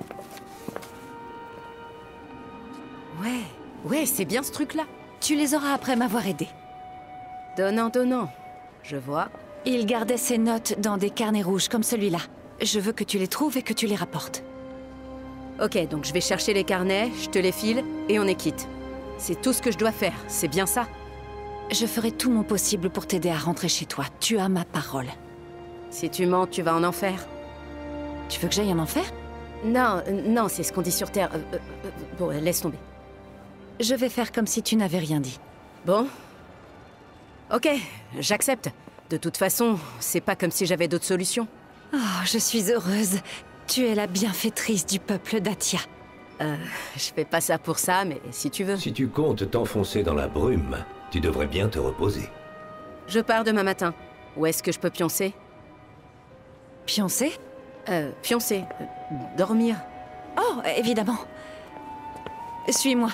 S2: Ouais, c'est bien ce truc-là.
S5: Tu les auras après m'avoir aidé.
S2: Donnant. Je vois.
S5: Il gardait ses notes dans des carnets rouges comme celui-là. Je veux que tu les trouves et que tu les rapportes.
S2: Ok, donc je vais chercher les carnets, je te les file, et on est quitte. C'est tout ce que je dois faire, c'est bien ça?
S5: Je ferai tout mon possible pour t'aider à rentrer chez toi. Tu as ma parole.
S2: Si tu mens, tu vas en enfer.
S5: Tu veux que j'aille en enfer?
S2: Non, c'est ce qu'on dit sur Terre. Bon, laisse tomber.
S5: Je vais faire comme si tu n'avais rien dit.
S2: Bon. Ok, j'accepte. De toute façon, c'est pas comme si j'avais d'autres solutions.
S5: Oh, je suis heureuse. Tu es la bienfaitrice du peuple d'Atia.
S2: Je fais pas ça pour ça, mais si tu veux.
S9: Si tu comptes t'enfoncer dans la brume, tu devrais bien te reposer.
S2: Je pars demain matin. Où est-ce que je peux pioncer?
S5: Pioncer?
S2: Pioncer. Dormir.
S5: Oh, évidemment. Suis-moi.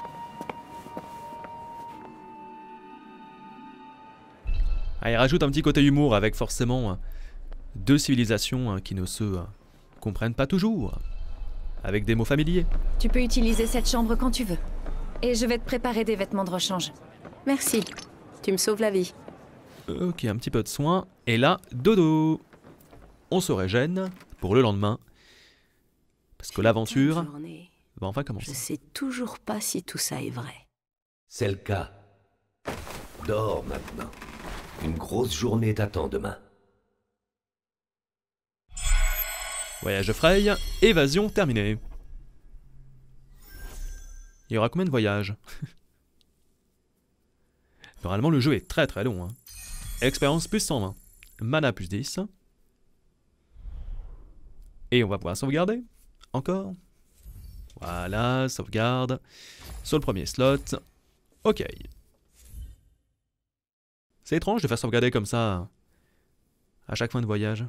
S1: Ah, il rajoute un petit côté humour avec forcément deux civilisations qui ne se comprennent pas toujours. Avec des mots familiers.
S5: Tu peux utiliser cette chambre quand tu veux. Et je vais te préparer des vêtements de rechange.
S2: Merci. Tu me sauves la vie.
S1: Ok, un petit peu de soin. Et là, dodo. On se régène pour le lendemain. Parce que l'aventure va enfin commencer.
S2: Je sais toujours pas si tout ça est vrai.
S9: C'est le cas. Dors maintenant. Une grosse journée t'attend demain.
S1: Voyage de Frey, évasion terminée. Il y aura combien de voyages? Normalement le jeu est très très long. Expérience plus 120. Mana plus 10. Et on va pouvoir sauvegarder. Encore. Voilà, sauvegarde. Sur le premier slot. Ok. C'est étrange de faire sauvegarder comme ça à chaque fin de voyage.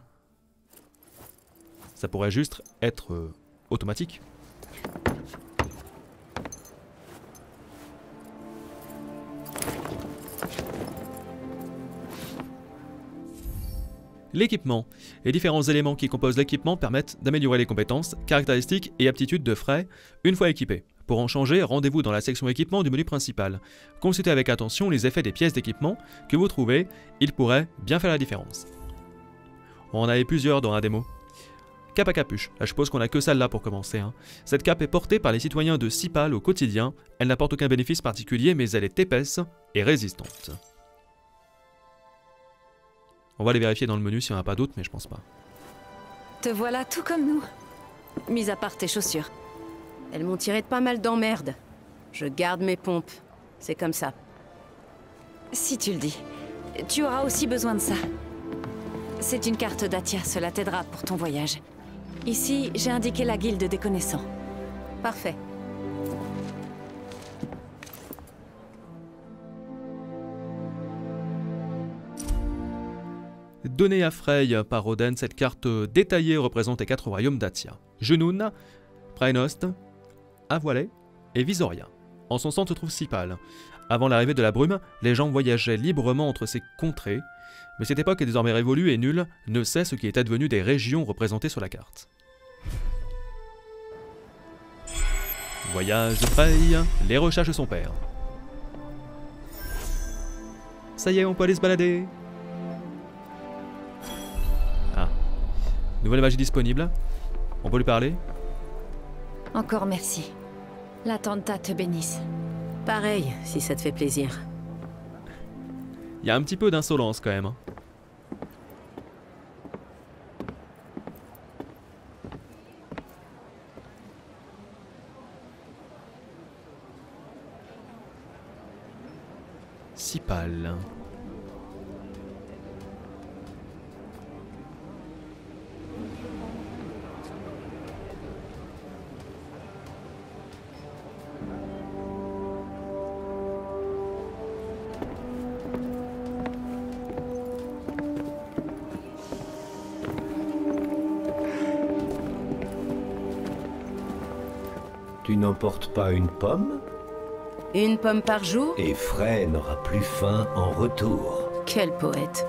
S1: Ça pourrait juste être automatique. L'équipement. Les différents éléments qui composent l'équipement permettent d'améliorer les compétences, caractéristiques et aptitudes de Frey une fois équipé. Pour en changer, rendez-vous dans la section équipement du menu principal. Consultez avec attention les effets des pièces d'équipement que vous trouvez, ils pourraient bien faire la différence. On en avait plusieurs dans la démo. Cape à capuche, là, je suppose qu'on a que celle-là pour commencer. Cette cape est portée par les citoyens de Sipal au quotidien, elle n'apporte aucun bénéfice particulier mais elle est épaisse et résistante. On va aller vérifier dans le menu s'il n'y en a pas d'autres mais je pense pas.
S5: Te voilà tout comme nous, mis à part tes chaussures.
S2: Elles m'ont tiré de pas mal d'emmerdes. Je garde mes pompes, c'est comme ça.
S5: Si tu le dis. Tu auras aussi besoin de ça. C'est une carte d'Atia, cela t'aidera pour ton voyage. Ici, j'ai indiqué la guilde des connaissants.
S2: Parfait.
S1: donnée à Frey par Oden, cette carte détaillée représente les 4 royaumes d'Atia. Junoon, Praenost, Avoillet et Visoria. En son centre se trouve Sipal. Avant l'arrivée de la brume, les gens voyageaient librement entre ces contrées, mais cette époque est désormais révolue et nul ne sait ce qui est advenu des régions représentées sur la carte. Voyage de Frey, les recherches de son père. Ça y est, on peut aller se balader. Ah. Nouvelle magie disponible. On peut lui parler?
S5: Encore merci. La Tanta te bénisse.
S2: Pareil, si ça te fait plaisir.
S1: Il y a un petit peu d'insolence quand même. Sipal.
S9: Tu n'emportes pas une pomme?
S2: Une pomme par jour?
S9: Et Frey n'aura plus faim en retour.
S2: Quel poète.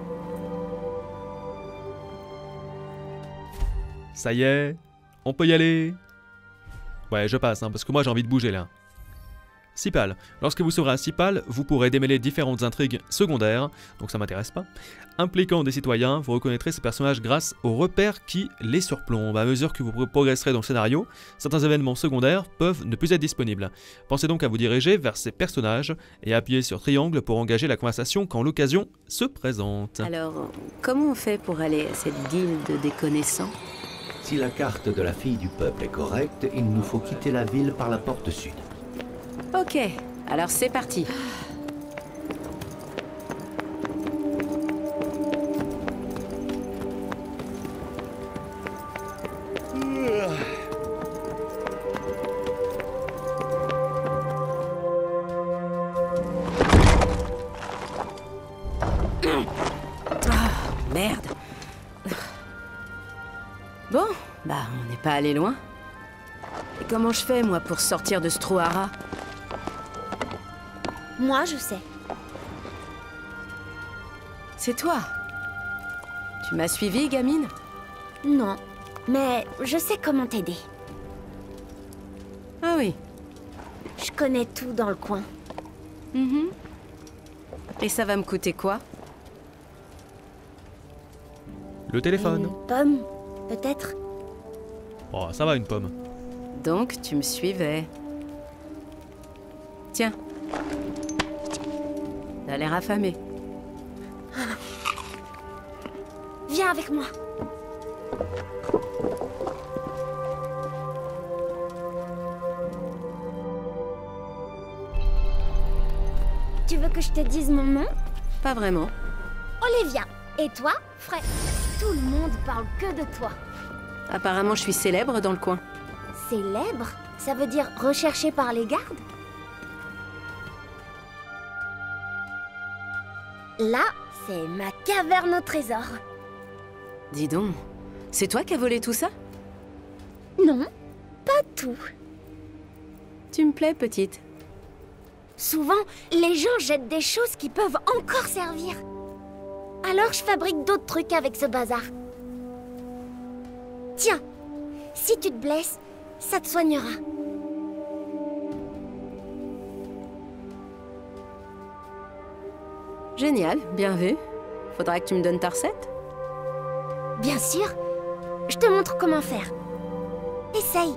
S1: Ça y est, on peut y aller. Ouais, je passe, hein, parce que moi j'ai envie de bouger là. Sipal. Lorsque vous serez à Sipal, vous pourrez démêler différentes intrigues secondaires, donc ça m'intéresse pas, impliquant des citoyens. Vous reconnaîtrez ces personnages grâce aux repères qui les surplombent. À mesure que vous progresserez dans le scénario, certains événements secondaires peuvent ne plus être disponibles. Pensez donc à vous diriger vers ces personnages et appuyez sur triangle pour engager la conversation quand l'occasion se présente.
S2: Alors, comment on fait pour aller à cette guilde des connaissants?
S9: Si la carte de la fille du peuple est correcte, il nous faut quitter la ville par la porte sud.
S2: Ok, alors c'est parti. Merde. Bon, bah on n'est pas allé loin. Et comment je fais, moi, pour sortir de ce trou à rats?
S14: Moi, je sais.
S2: C'est toi. Tu m'as suivi, gamine?
S14: Non, mais je sais comment t'aider.
S2: Ah oui.
S14: Je connais tout dans le coin.
S2: Et ça va me coûter quoi?
S1: Le téléphone.
S14: Une pomme, peut-être?
S1: Oh, ça va une pomme.
S2: Donc, tu me suivais. Tiens. T'as l'air affamé.
S14: Viens avec moi. Tu veux que je te dise mon nom?
S2: Pas vraiment.
S14: Olivia. Et toi, Frey? Tout le monde parle que de toi.
S2: Apparemment, je suis célèbre dans le coin.
S14: Célèbre? Ça veut dire recherché par les gardes? Là, c'est ma caverne au trésor.
S2: Dis donc, c'est toi qui as volé tout ça?
S14: Non, pas tout.
S2: Tu me plais, petite.
S14: Souvent, les gens jettent des choses qui peuvent encore servir. Alors je fabrique d'autres trucs avec ce bazar. Tiens, si tu te blesses, ça te soignera.
S2: Génial, bien vu. Faudra que tu me donnes ta recette?
S14: Bien sûr. Je te montre comment faire. Essaye.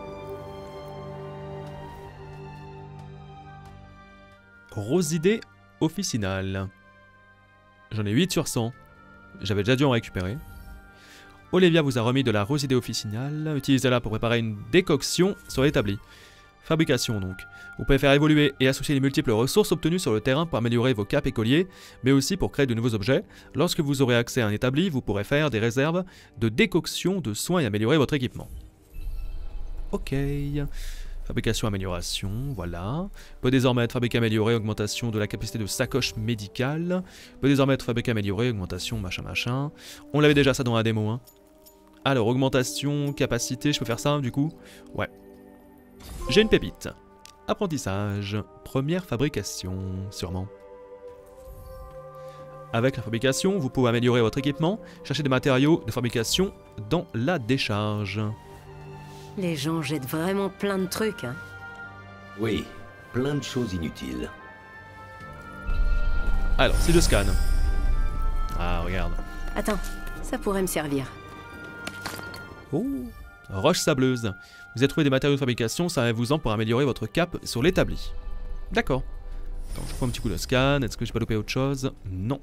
S1: Rosidé officinale. J'en ai 8 sur 100. J'avais déjà dû en récupérer. Olivia vous a remis de la rosidé officinale. Utilisez-la pour préparer une décoction sur l'établi. Fabrication donc. Vous pouvez faire évoluer et associer les multiples ressources obtenues sur le terrain pour améliorer vos capes et colliers, mais aussi pour créer de nouveaux objets. Lorsque vous aurez accès à un établi, vous pourrez faire des réserves de décoction, de soins et améliorer votre équipement. Ok. Fabrication, amélioration, voilà. Peut désormais être fabriqué, amélioré, augmentation de la capacité de sacoche médicale. Peut désormais être fabriqué, amélioré, augmentation, machin, machin. On l'avait déjà ça dans la démo, hein. Alors, augmentation, capacité, je peux faire ça, du coup? Ouais. J'ai une pépite. Apprentissage, première fabrication, sûrement. Avec la fabrication, vous pouvez améliorer votre équipement, chercher des matériaux de fabrication dans la décharge.
S2: Les gens jettent vraiment plein de trucs, hein.
S9: Oui, plein de choses inutiles.
S1: Alors, si je scanne. Ah, regarde.
S2: Attends, ça pourrait me servir.
S1: Oh, roche sableuse. Vous avez trouvé des matériaux de fabrication, servez-vous-en pour améliorer votre cap sur l'établi. D'accord. Attends, je prends un petit coup de scan. Est-ce que j'ai pas loupé autre chose? Non.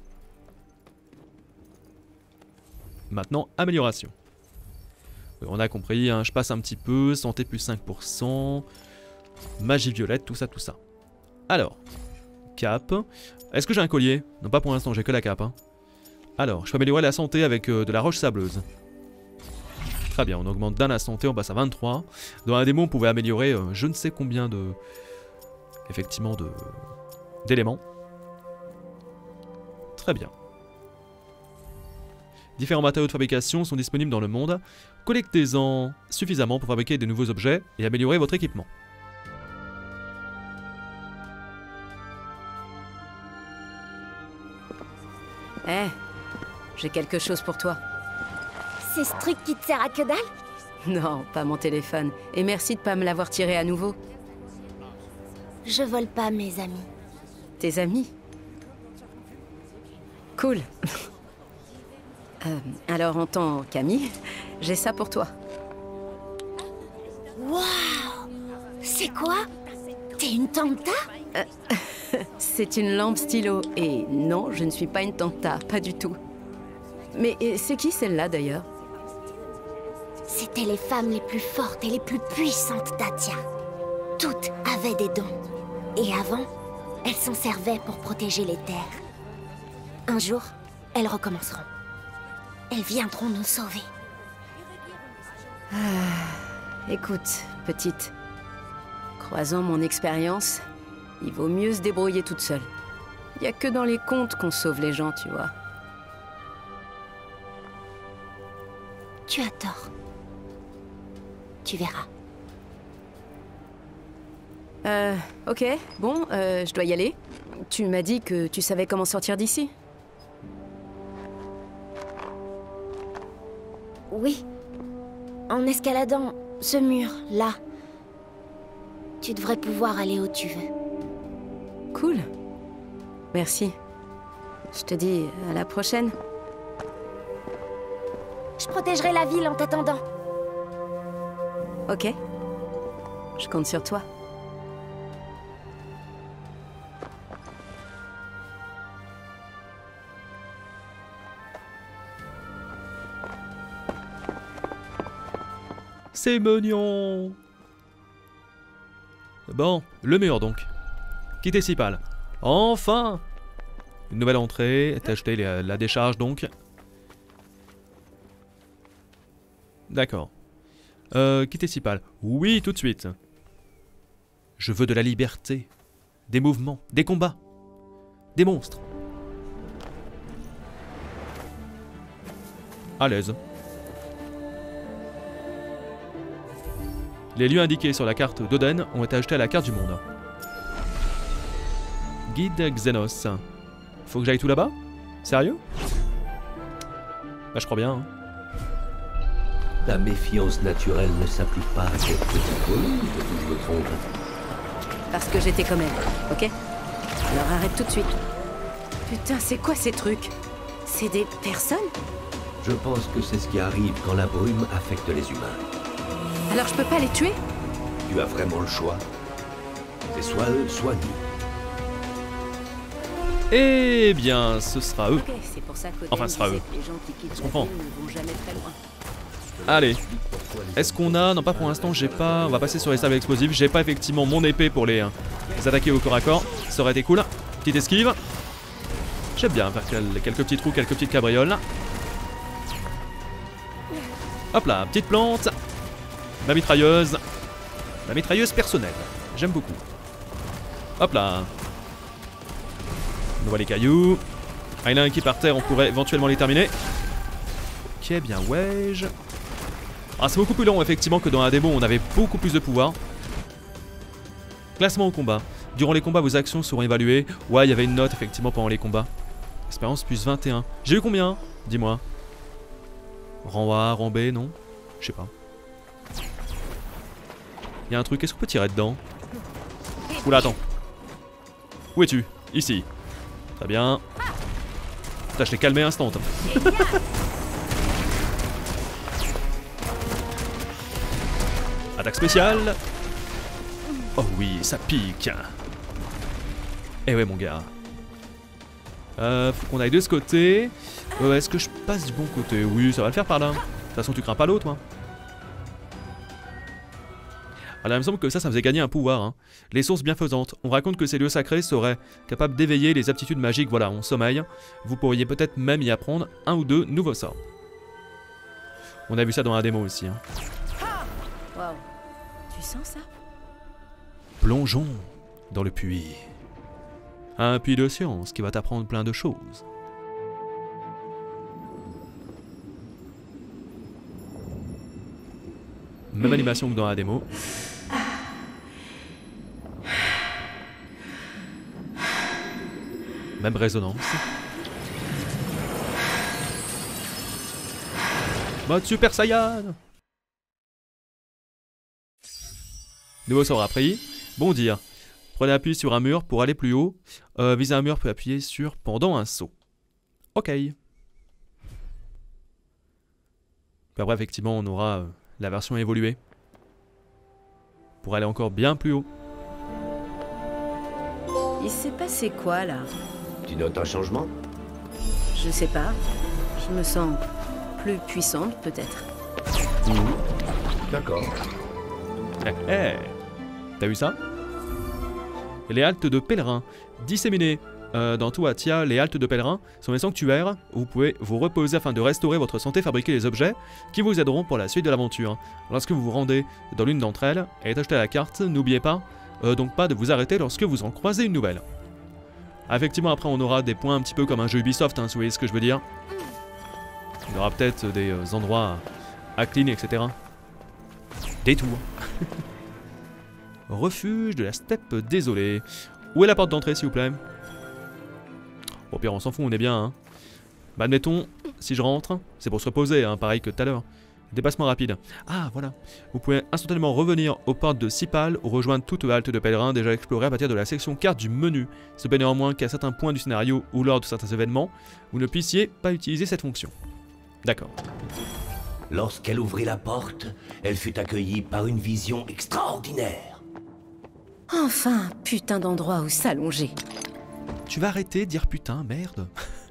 S1: Maintenant, amélioration. Oui, on a compris, hein, je passe un petit peu, santé plus 5%, magie violette, tout ça, tout ça. Alors, cap. Est-ce que j'ai un collier? Non, pas pour l'instant, j'ai que la cape. Hein. Alors, je peux améliorer la santé avec de la roche sableuse. Très bien, on augmente d'un la santé, on passe à 23. Dans la démo, on pouvait améliorer je ne sais combien de... Effectivement, d'éléments. Très bien. Différents matériaux de fabrication sont disponibles dans le monde. Collectez-en suffisamment pour fabriquer de nouveaux objets et améliorer votre équipement.
S2: Eh, j'ai quelque chose pour toi.
S14: C'est ce truc qui te sert à que dalle?
S2: Non, pas mon téléphone. Et merci de pas me l'avoir tiré à nouveau.
S14: Je vole pas mes amis.
S2: Tes amis? Cool. Alors en tant qu'ami, j'ai ça pour toi.
S14: Waouh! C'est quoi? T'es une tanta?
S2: C'est une lampe stylo. Et non, je ne suis pas une tanta, pas du tout. Mais c'est qui celle-là d'ailleurs?
S14: C'était les femmes les plus fortes et les plus puissantes d'Atia. Toutes avaient des dons. Et avant, elles s'en servaient pour protéger les terres. Un jour, elles recommenceront. Elles viendront nous sauver.
S2: Écoute, petite. Croisant mon expérience, il vaut mieux se débrouiller toute seule. Il n'y a que dans les contes qu'on sauve les gens, tu vois.
S14: Tu as tort. Tu verras.
S2: Ok, bon, je dois y aller. Tu m'as dit que tu savais comment sortir d'ici?
S14: Oui. En escaladant ce mur, là. Tu devrais pouvoir aller où tu veux.
S2: Cool. Merci. Je te dis à la prochaine.
S14: Je protégerai la ville en t'attendant.
S2: Ok. Je compte sur toi.
S1: C'est mignon. Bon, le mur donc. Quitter Cipal. Enfin! Une nouvelle entrée. T'as acheté la décharge donc. D'accord. Quitter Cipal. Oui, tout de suite. Je veux de la liberté. Des mouvements. Des combats. Des monstres. À l'aise. Les lieux indiqués sur la carte d'Oden ont été ajoutés à la carte du monde. Guide Xenos. Faut que j'aille tout là-bas? Sérieux? Bah je crois bien. Hein.
S9: Ta méfiance naturelle ne s'applique pas à cette petite volume, ou je me trompe?
S2: Parce que j'étais comme elle, ok? Alors arrête tout de suite. Putain, c'est quoi ces trucs? C'est des personnes?
S9: Je pense que c'est ce qui arrive quand la brume affecte les humains.
S2: Alors je peux pas les tuer?
S9: Tu as vraiment le choix. C'est soit eux, soit nous.
S1: Eh bien, ce sera eux.
S2: Okay, c'est pour ça
S1: enfin, ce sera eux. On se comprend.
S2: Jamais très loin.
S1: Allez. Est-ce qu'on a... Non, pas pour l'instant, j'ai pas... On va passer sur les sables explosifs. J'ai pas effectivement mon épée pour les attaquer au corps à corps. Ça aurait été cool. Petite esquive. J'aime bien faire quelques petits trous, quelques petites cabrioles. Hop là, petite plante. Ma mitrailleuse. La mitrailleuse personnelle. J'aime beaucoup. Hop là. On voit les cailloux. Ah, il y en a un qui est par terre, on pourrait éventuellement les terminer. Ok, bien, wesh. Ah, c'est beaucoup plus long, effectivement, que dans la démo, on avait beaucoup plus de pouvoir. Classement au combat. Durant les combats, vos actions seront évaluées. Ouais, il y avait une note, effectivement, pendant les combats. Expérience plus 21. J'ai eu combien? Dis-moi. Rang A, rang B, non? Je sais pas. Il y a un truc, est-ce qu'on peut tirer dedans? Oula, attends. Où es-tu? Ici. Très bien. Putain, je l'ai calmé instant. Attaque spéciale. Oh oui, ça pique. Eh ouais, mon gars. Faut qu'on aille de ce côté. Est-ce que je passe du bon côté? Oui, ça va le faire par là. De toute façon, tu crains pas l'autre, moi. Alors il me semble que ça me faisait gagner un pouvoir. Hein. Les sources bienfaisantes. On raconte que ces lieux sacrés seraient capables d'éveiller les aptitudes magiques, voilà, en sommeil. Vous pourriez peut-être même y apprendre un ou deux nouveaux sorts. On a vu ça dans la démo aussi. Hein.
S2: Wow. Tu sens ça?
S1: Plongeons dans le puits. Un puits de science qui va t'apprendre plein de choses. Même animation que dans la démo. Même résonance. Mode Super Saiyan. Nouveau sort appris. Bondir. Prenez appui sur un mur pour aller plus haut. Visez un mur puis appuyer sur pendant un saut. Ok. Puis après effectivement on aura la version évoluée. Pour aller encore bien plus haut.
S2: Il s'est passé quoi là?
S9: Tu notes un changement?
S2: Je sais pas. Je me sens plus puissante peut-être.
S9: D'accord.
S1: T'as vu ça? Les haltes de pèlerins. Disséminées dans tout Atia, les haltes de pèlerins sont des sanctuaires où vous pouvez vous reposer afin de restaurer votre santé, fabriquer des objets qui vous aideront pour la suite de l'aventure. Lorsque vous vous rendez dans l'une d'entre elles, elle est achetée à la carte, n'oubliez pas donc pas de vous arrêter lorsque vous en croisez une nouvelle. Effectivement, après on aura des points un petit peu comme un jeu Ubisoft, hein, si vous voyez ce que je veux dire. Il y aura peut-être des endroits à clean, etc. Des tours. Refuge de la steppe désolée. Où est la porte d'entrée, s'il vous plaît? Au pire, on s'en fout, on est bien. Hein. Bah, admettons, si je rentre, c'est pour se reposer, hein, pareil que tout à l'heure. Dépassement rapide. Ah, voilà. Vous pouvez instantanément revenir aux portes de Sipal ou rejoindre toute halte de pèlerins déjà explorée à partir de la section carte du menu. Il se peut néanmoins qu'à certains points du scénario ou lors de certains événements, vous ne puissiez pas utiliser cette fonction. D'accord.
S9: Lorsqu'elle ouvrit la porte, elle fut accueillie par une vision extraordinaire.
S2: Enfin, putain d'endroit où s'allonger.
S1: Tu vas arrêter de dire putain, merde.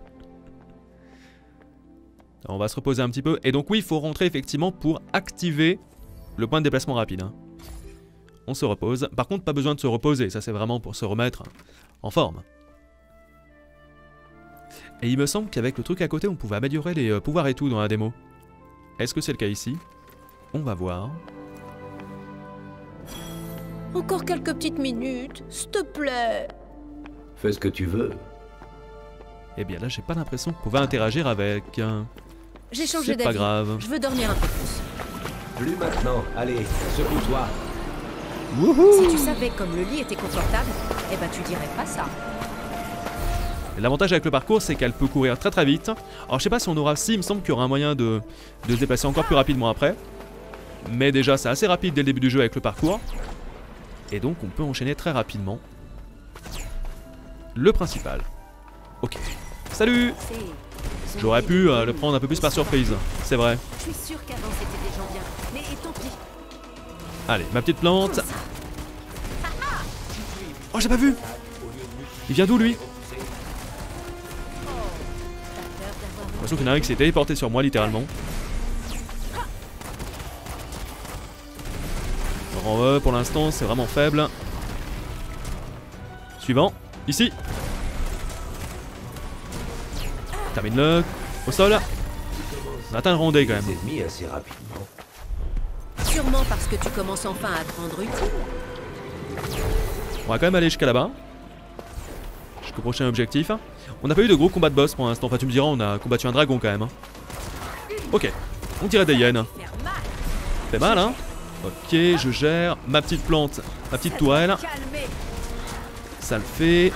S1: On va se reposer un petit peu. Et donc oui, il faut rentrer effectivement pour activer le point de déplacement rapide. Hein. On se repose. Par contre, pas besoin de se reposer. Ça, c'est vraiment pour se remettre en forme. Et il me semble qu'avec le truc à côté, on pouvait améliorer les pouvoirs et tout dans la démo. Est-ce que c'est le cas ici? On va voir.
S2: Encore quelques petites minutes, s'il te plaît.
S9: Fais ce que tu veux.
S1: Eh bien là, j'ai pas l'impression qu'on pouvait interagir avec...
S2: J'ai changé d'avis.
S1: C'est pas grave.
S2: Je veux dormir un peu plus.
S9: Plus maintenant. Allez, secoue-toi.
S2: Si tu savais comme le lit était confortable, eh ben tu dirais pas ça.
S1: L'avantage avec le parcours, c'est qu'elle peut courir très très vite. Alors je sais pas si on aura... Si, il me semble qu'il y aura un moyen de se déplacer encore plus rapidement après. Mais déjà, c'est assez rapide dès le début du jeu avec le parcours. Et donc, on peut enchaîner très rapidement. Le principal. Ok. Salut! J'aurais pu le prendre un peu plus par surprise, c'est vrai.
S2: Je suis sûr qu'avant c'était des gens bien, mais tant pis.
S1: Allez, ma petite plante. Oh, j'ai pas vu! Il vient d'où lui? J'ai l'impression qu'il y en a un qui s'est téléporté sur moi littéralement. Alors, pour l'instant, c'est vraiment faible. Suivant, ici. Termine-le. Au sol. On atteint le rondé quand même.
S9: Assez rapidement.
S2: Sûrement parce que tu commences enfin à te rendre utile.
S1: On va quand même aller jusqu'à là-bas. Jusqu'au prochain objectif. On n'a pas eu de gros combats de boss pour l'instant. Enfin, tu me diras, on a combattu un dragon quand même. Hein. Ok, on dirait des hyènes. Fait mal, hein. Ok, je gère ma petite plante, ma petite tourelle. Ça le fait.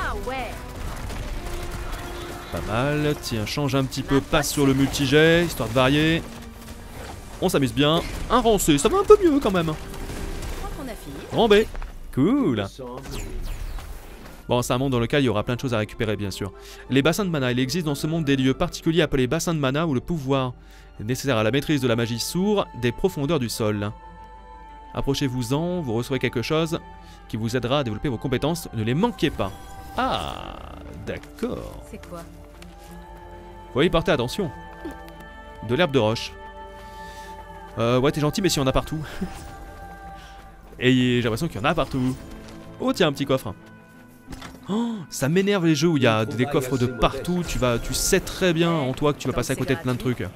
S1: Pas mal. Tiens, change un petit peu, passe sur le multijet, histoire de varier. On s'amuse bien. Un rang C, ça va un peu mieux quand même. Rang B. Cool. Bon, c'est un monde dans lequel il y aura plein de choses à récupérer, bien sûr. Les bassins de mana. Il existe dans ce monde des lieux particuliers appelés bassins de mana où le pouvoir nécessaire à la maîtrise de la magie sourd des profondeurs du sol. Approchez-vous-en, vous recevrez quelque chose qui vous aidera à développer vos compétences. Ne les manquez pas. Ah, d'accord.
S2: C'est quoi?
S1: Faut y porter attention. De l'herbe de roche. Ouais, t'es gentil, mais s'il y en a partout. Et j'ai l'impression qu'il y en a partout. Oh, tiens, un petit coffre. Oh, ça m'énerve les jeux où il y a des coffres de partout. Tu sais très bien en toi que tu vas passer à côté de plein de trucs.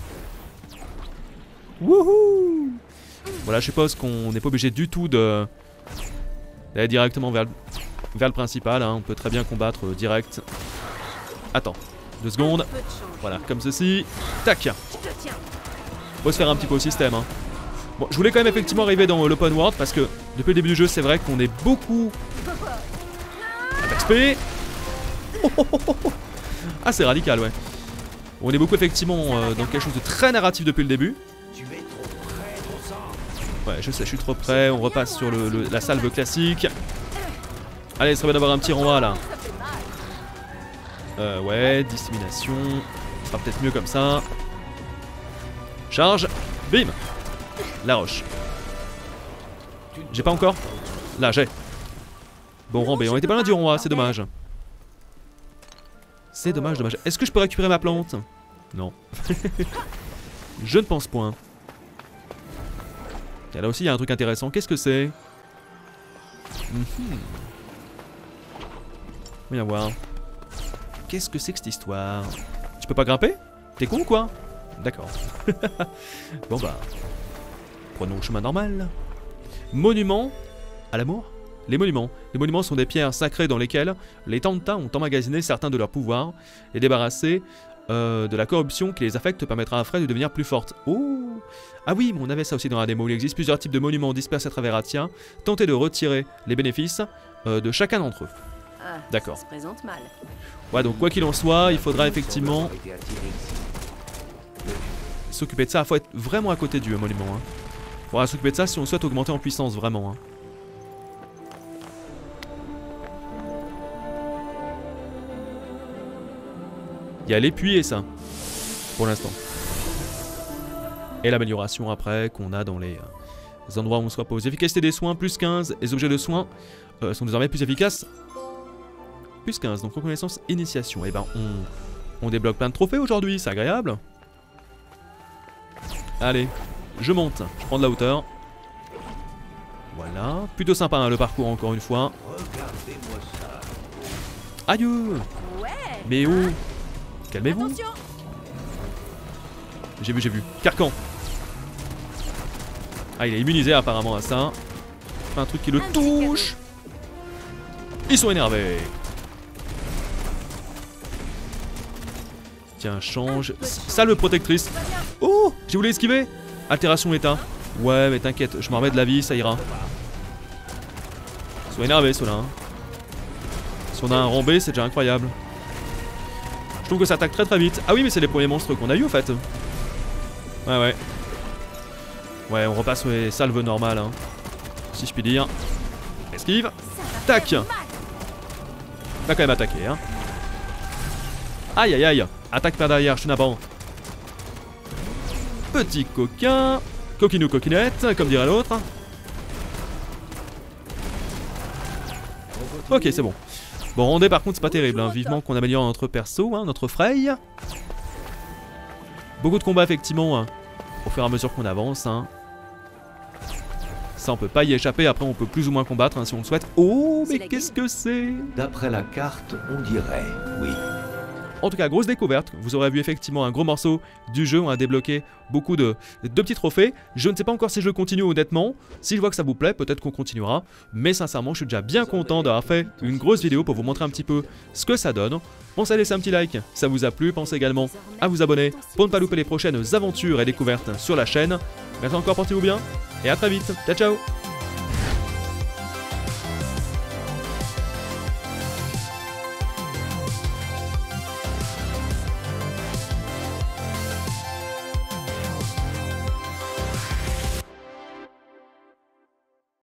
S1: Wouhou! Voilà, je suppose qu'on n'est pas obligé du tout d'aller directement vers le principal. Hein. On peut très bien combattre direct. Attends, 2 secondes. Voilà, comme ceci. Tac! Faut se faire un petit peu au système. Hein. Bon, je voulais quand même effectivement arriver dans l'open world parce que depuis le début du jeu, c'est vrai qu'on est beaucoup. XP. Ah, c'est radical, ouais. On est beaucoup effectivement dans quelque chose de très narratif depuis le début. Ouais, je sais, je suis trop près. On repasse sur la salve classique. Allez, ce serait bien d'avoir un petit renvoi là. Ouais, dissémination. Ce sera peut-être mieux comme ça. Charge. Bim. La roche. J'ai pas encore? Là, j'ai. Bon, rang B. On était pas loin du rang A, c'est dommage. C'est dommage, dommage. Est-ce que je peux récupérer ma plante? Non. Je ne pense point. Et là aussi, il y a un truc intéressant. Qu'est-ce que c'est? Viens voir. Qu'est-ce que c'est que cette histoire? Tu peux pas grimper? T'es con ou quoi? D'accord. Bon bah... Prenons le chemin normal. Monument à l'amour? Les monuments. Les monuments sont des pierres sacrées dans lesquelles les Tanta ont emmagasiné certains de leurs pouvoirs et débarrassé de la corruption qui les affecte permettra à Frey de devenir plus forte. Oh! Ah oui, mais on avait ça aussi dans la démo. Il existe plusieurs types de monuments dispersés à travers Atia. Tentez de retirer les bénéfices de chacun d'entre eux.
S2: Ah,
S1: d'accord.
S2: Ça se présente mal.
S1: Ouais, donc quoi qu'il en soit, il faudra effectivement s'occuper de ça. Il faut être vraiment à côté du monument. Hein. Il faudra s'occuper de ça si on souhaite augmenter en puissance, vraiment. Hein. Il y a l'épuis et ça, pour l'instant. Et l'amélioration après qu'on a dans les endroits où on se repose. Efficacité des soins, plus 15. Les objets de soins sont désormais plus efficaces. Plus 15, donc reconnaissance, initiation. Et ben on débloque plein de trophées aujourd'hui, c'est agréable. Allez, je monte, je prends de la hauteur. Voilà, plutôt sympa hein, le parcours encore une fois. Aïe! Mais où? Calmez-vous. J'ai vu. Carcan. Ah, il est immunisé apparemment à ça. Pas un truc qui le touche. Ils sont énervés. Tiens, change. Salve protectrice. Oh, j'ai voulu esquiver. Altération état. Ouais, mais t'inquiète, je m'en remets de la vie, ça ira. Ils sont énervés ceux-là. Hein. Si on a un rang B, c'est déjà incroyable. Je trouve que ça attaque très très vite. Ah oui, mais c'est les premiers monstres qu'on a eu en fait. Ouais. Ouais, on repasse sur les salves normales. Hein. Si je puis dire. Esquive. Tac. On a quand même attaqué. Hein. Aïe aïe aïe. Attaque par derrière, je suis naban. Petit coquin. Coquinou coquinette, comme dirait l'autre. Ok, c'est bon. Bon, Rondé par contre c'est pas terrible, hein. Vivement qu'on améliore notre perso, hein, notre Frey. Beaucoup de combats effectivement, hein, au fur et à mesure qu'on avance. Hein. Ça on peut pas y échapper, après on peut plus ou moins combattre hein, si on le souhaite. Oh mais qu'est-ce que c'est?
S9: D'après la carte, on dirait, oui.
S1: En tout cas, grosse découverte. Vous aurez vu effectivement un gros morceau du jeu. On a débloqué beaucoup de petits trophées. Je ne sais pas encore si je continue honnêtement. Si je vois que ça vous plaît, peut-être qu'on continuera. Mais sincèrement, je suis déjà bien content d'avoir fait une grosse vidéo pour vous montrer un petit peu ce que ça donne. Pensez à laisser un petit like si ça vous a plu. Pensez également à vous abonner pour ne pas louper les prochaines aventures et découvertes sur la chaîne. Merci encore, portez-vous bien et à très vite. Ciao, ciao.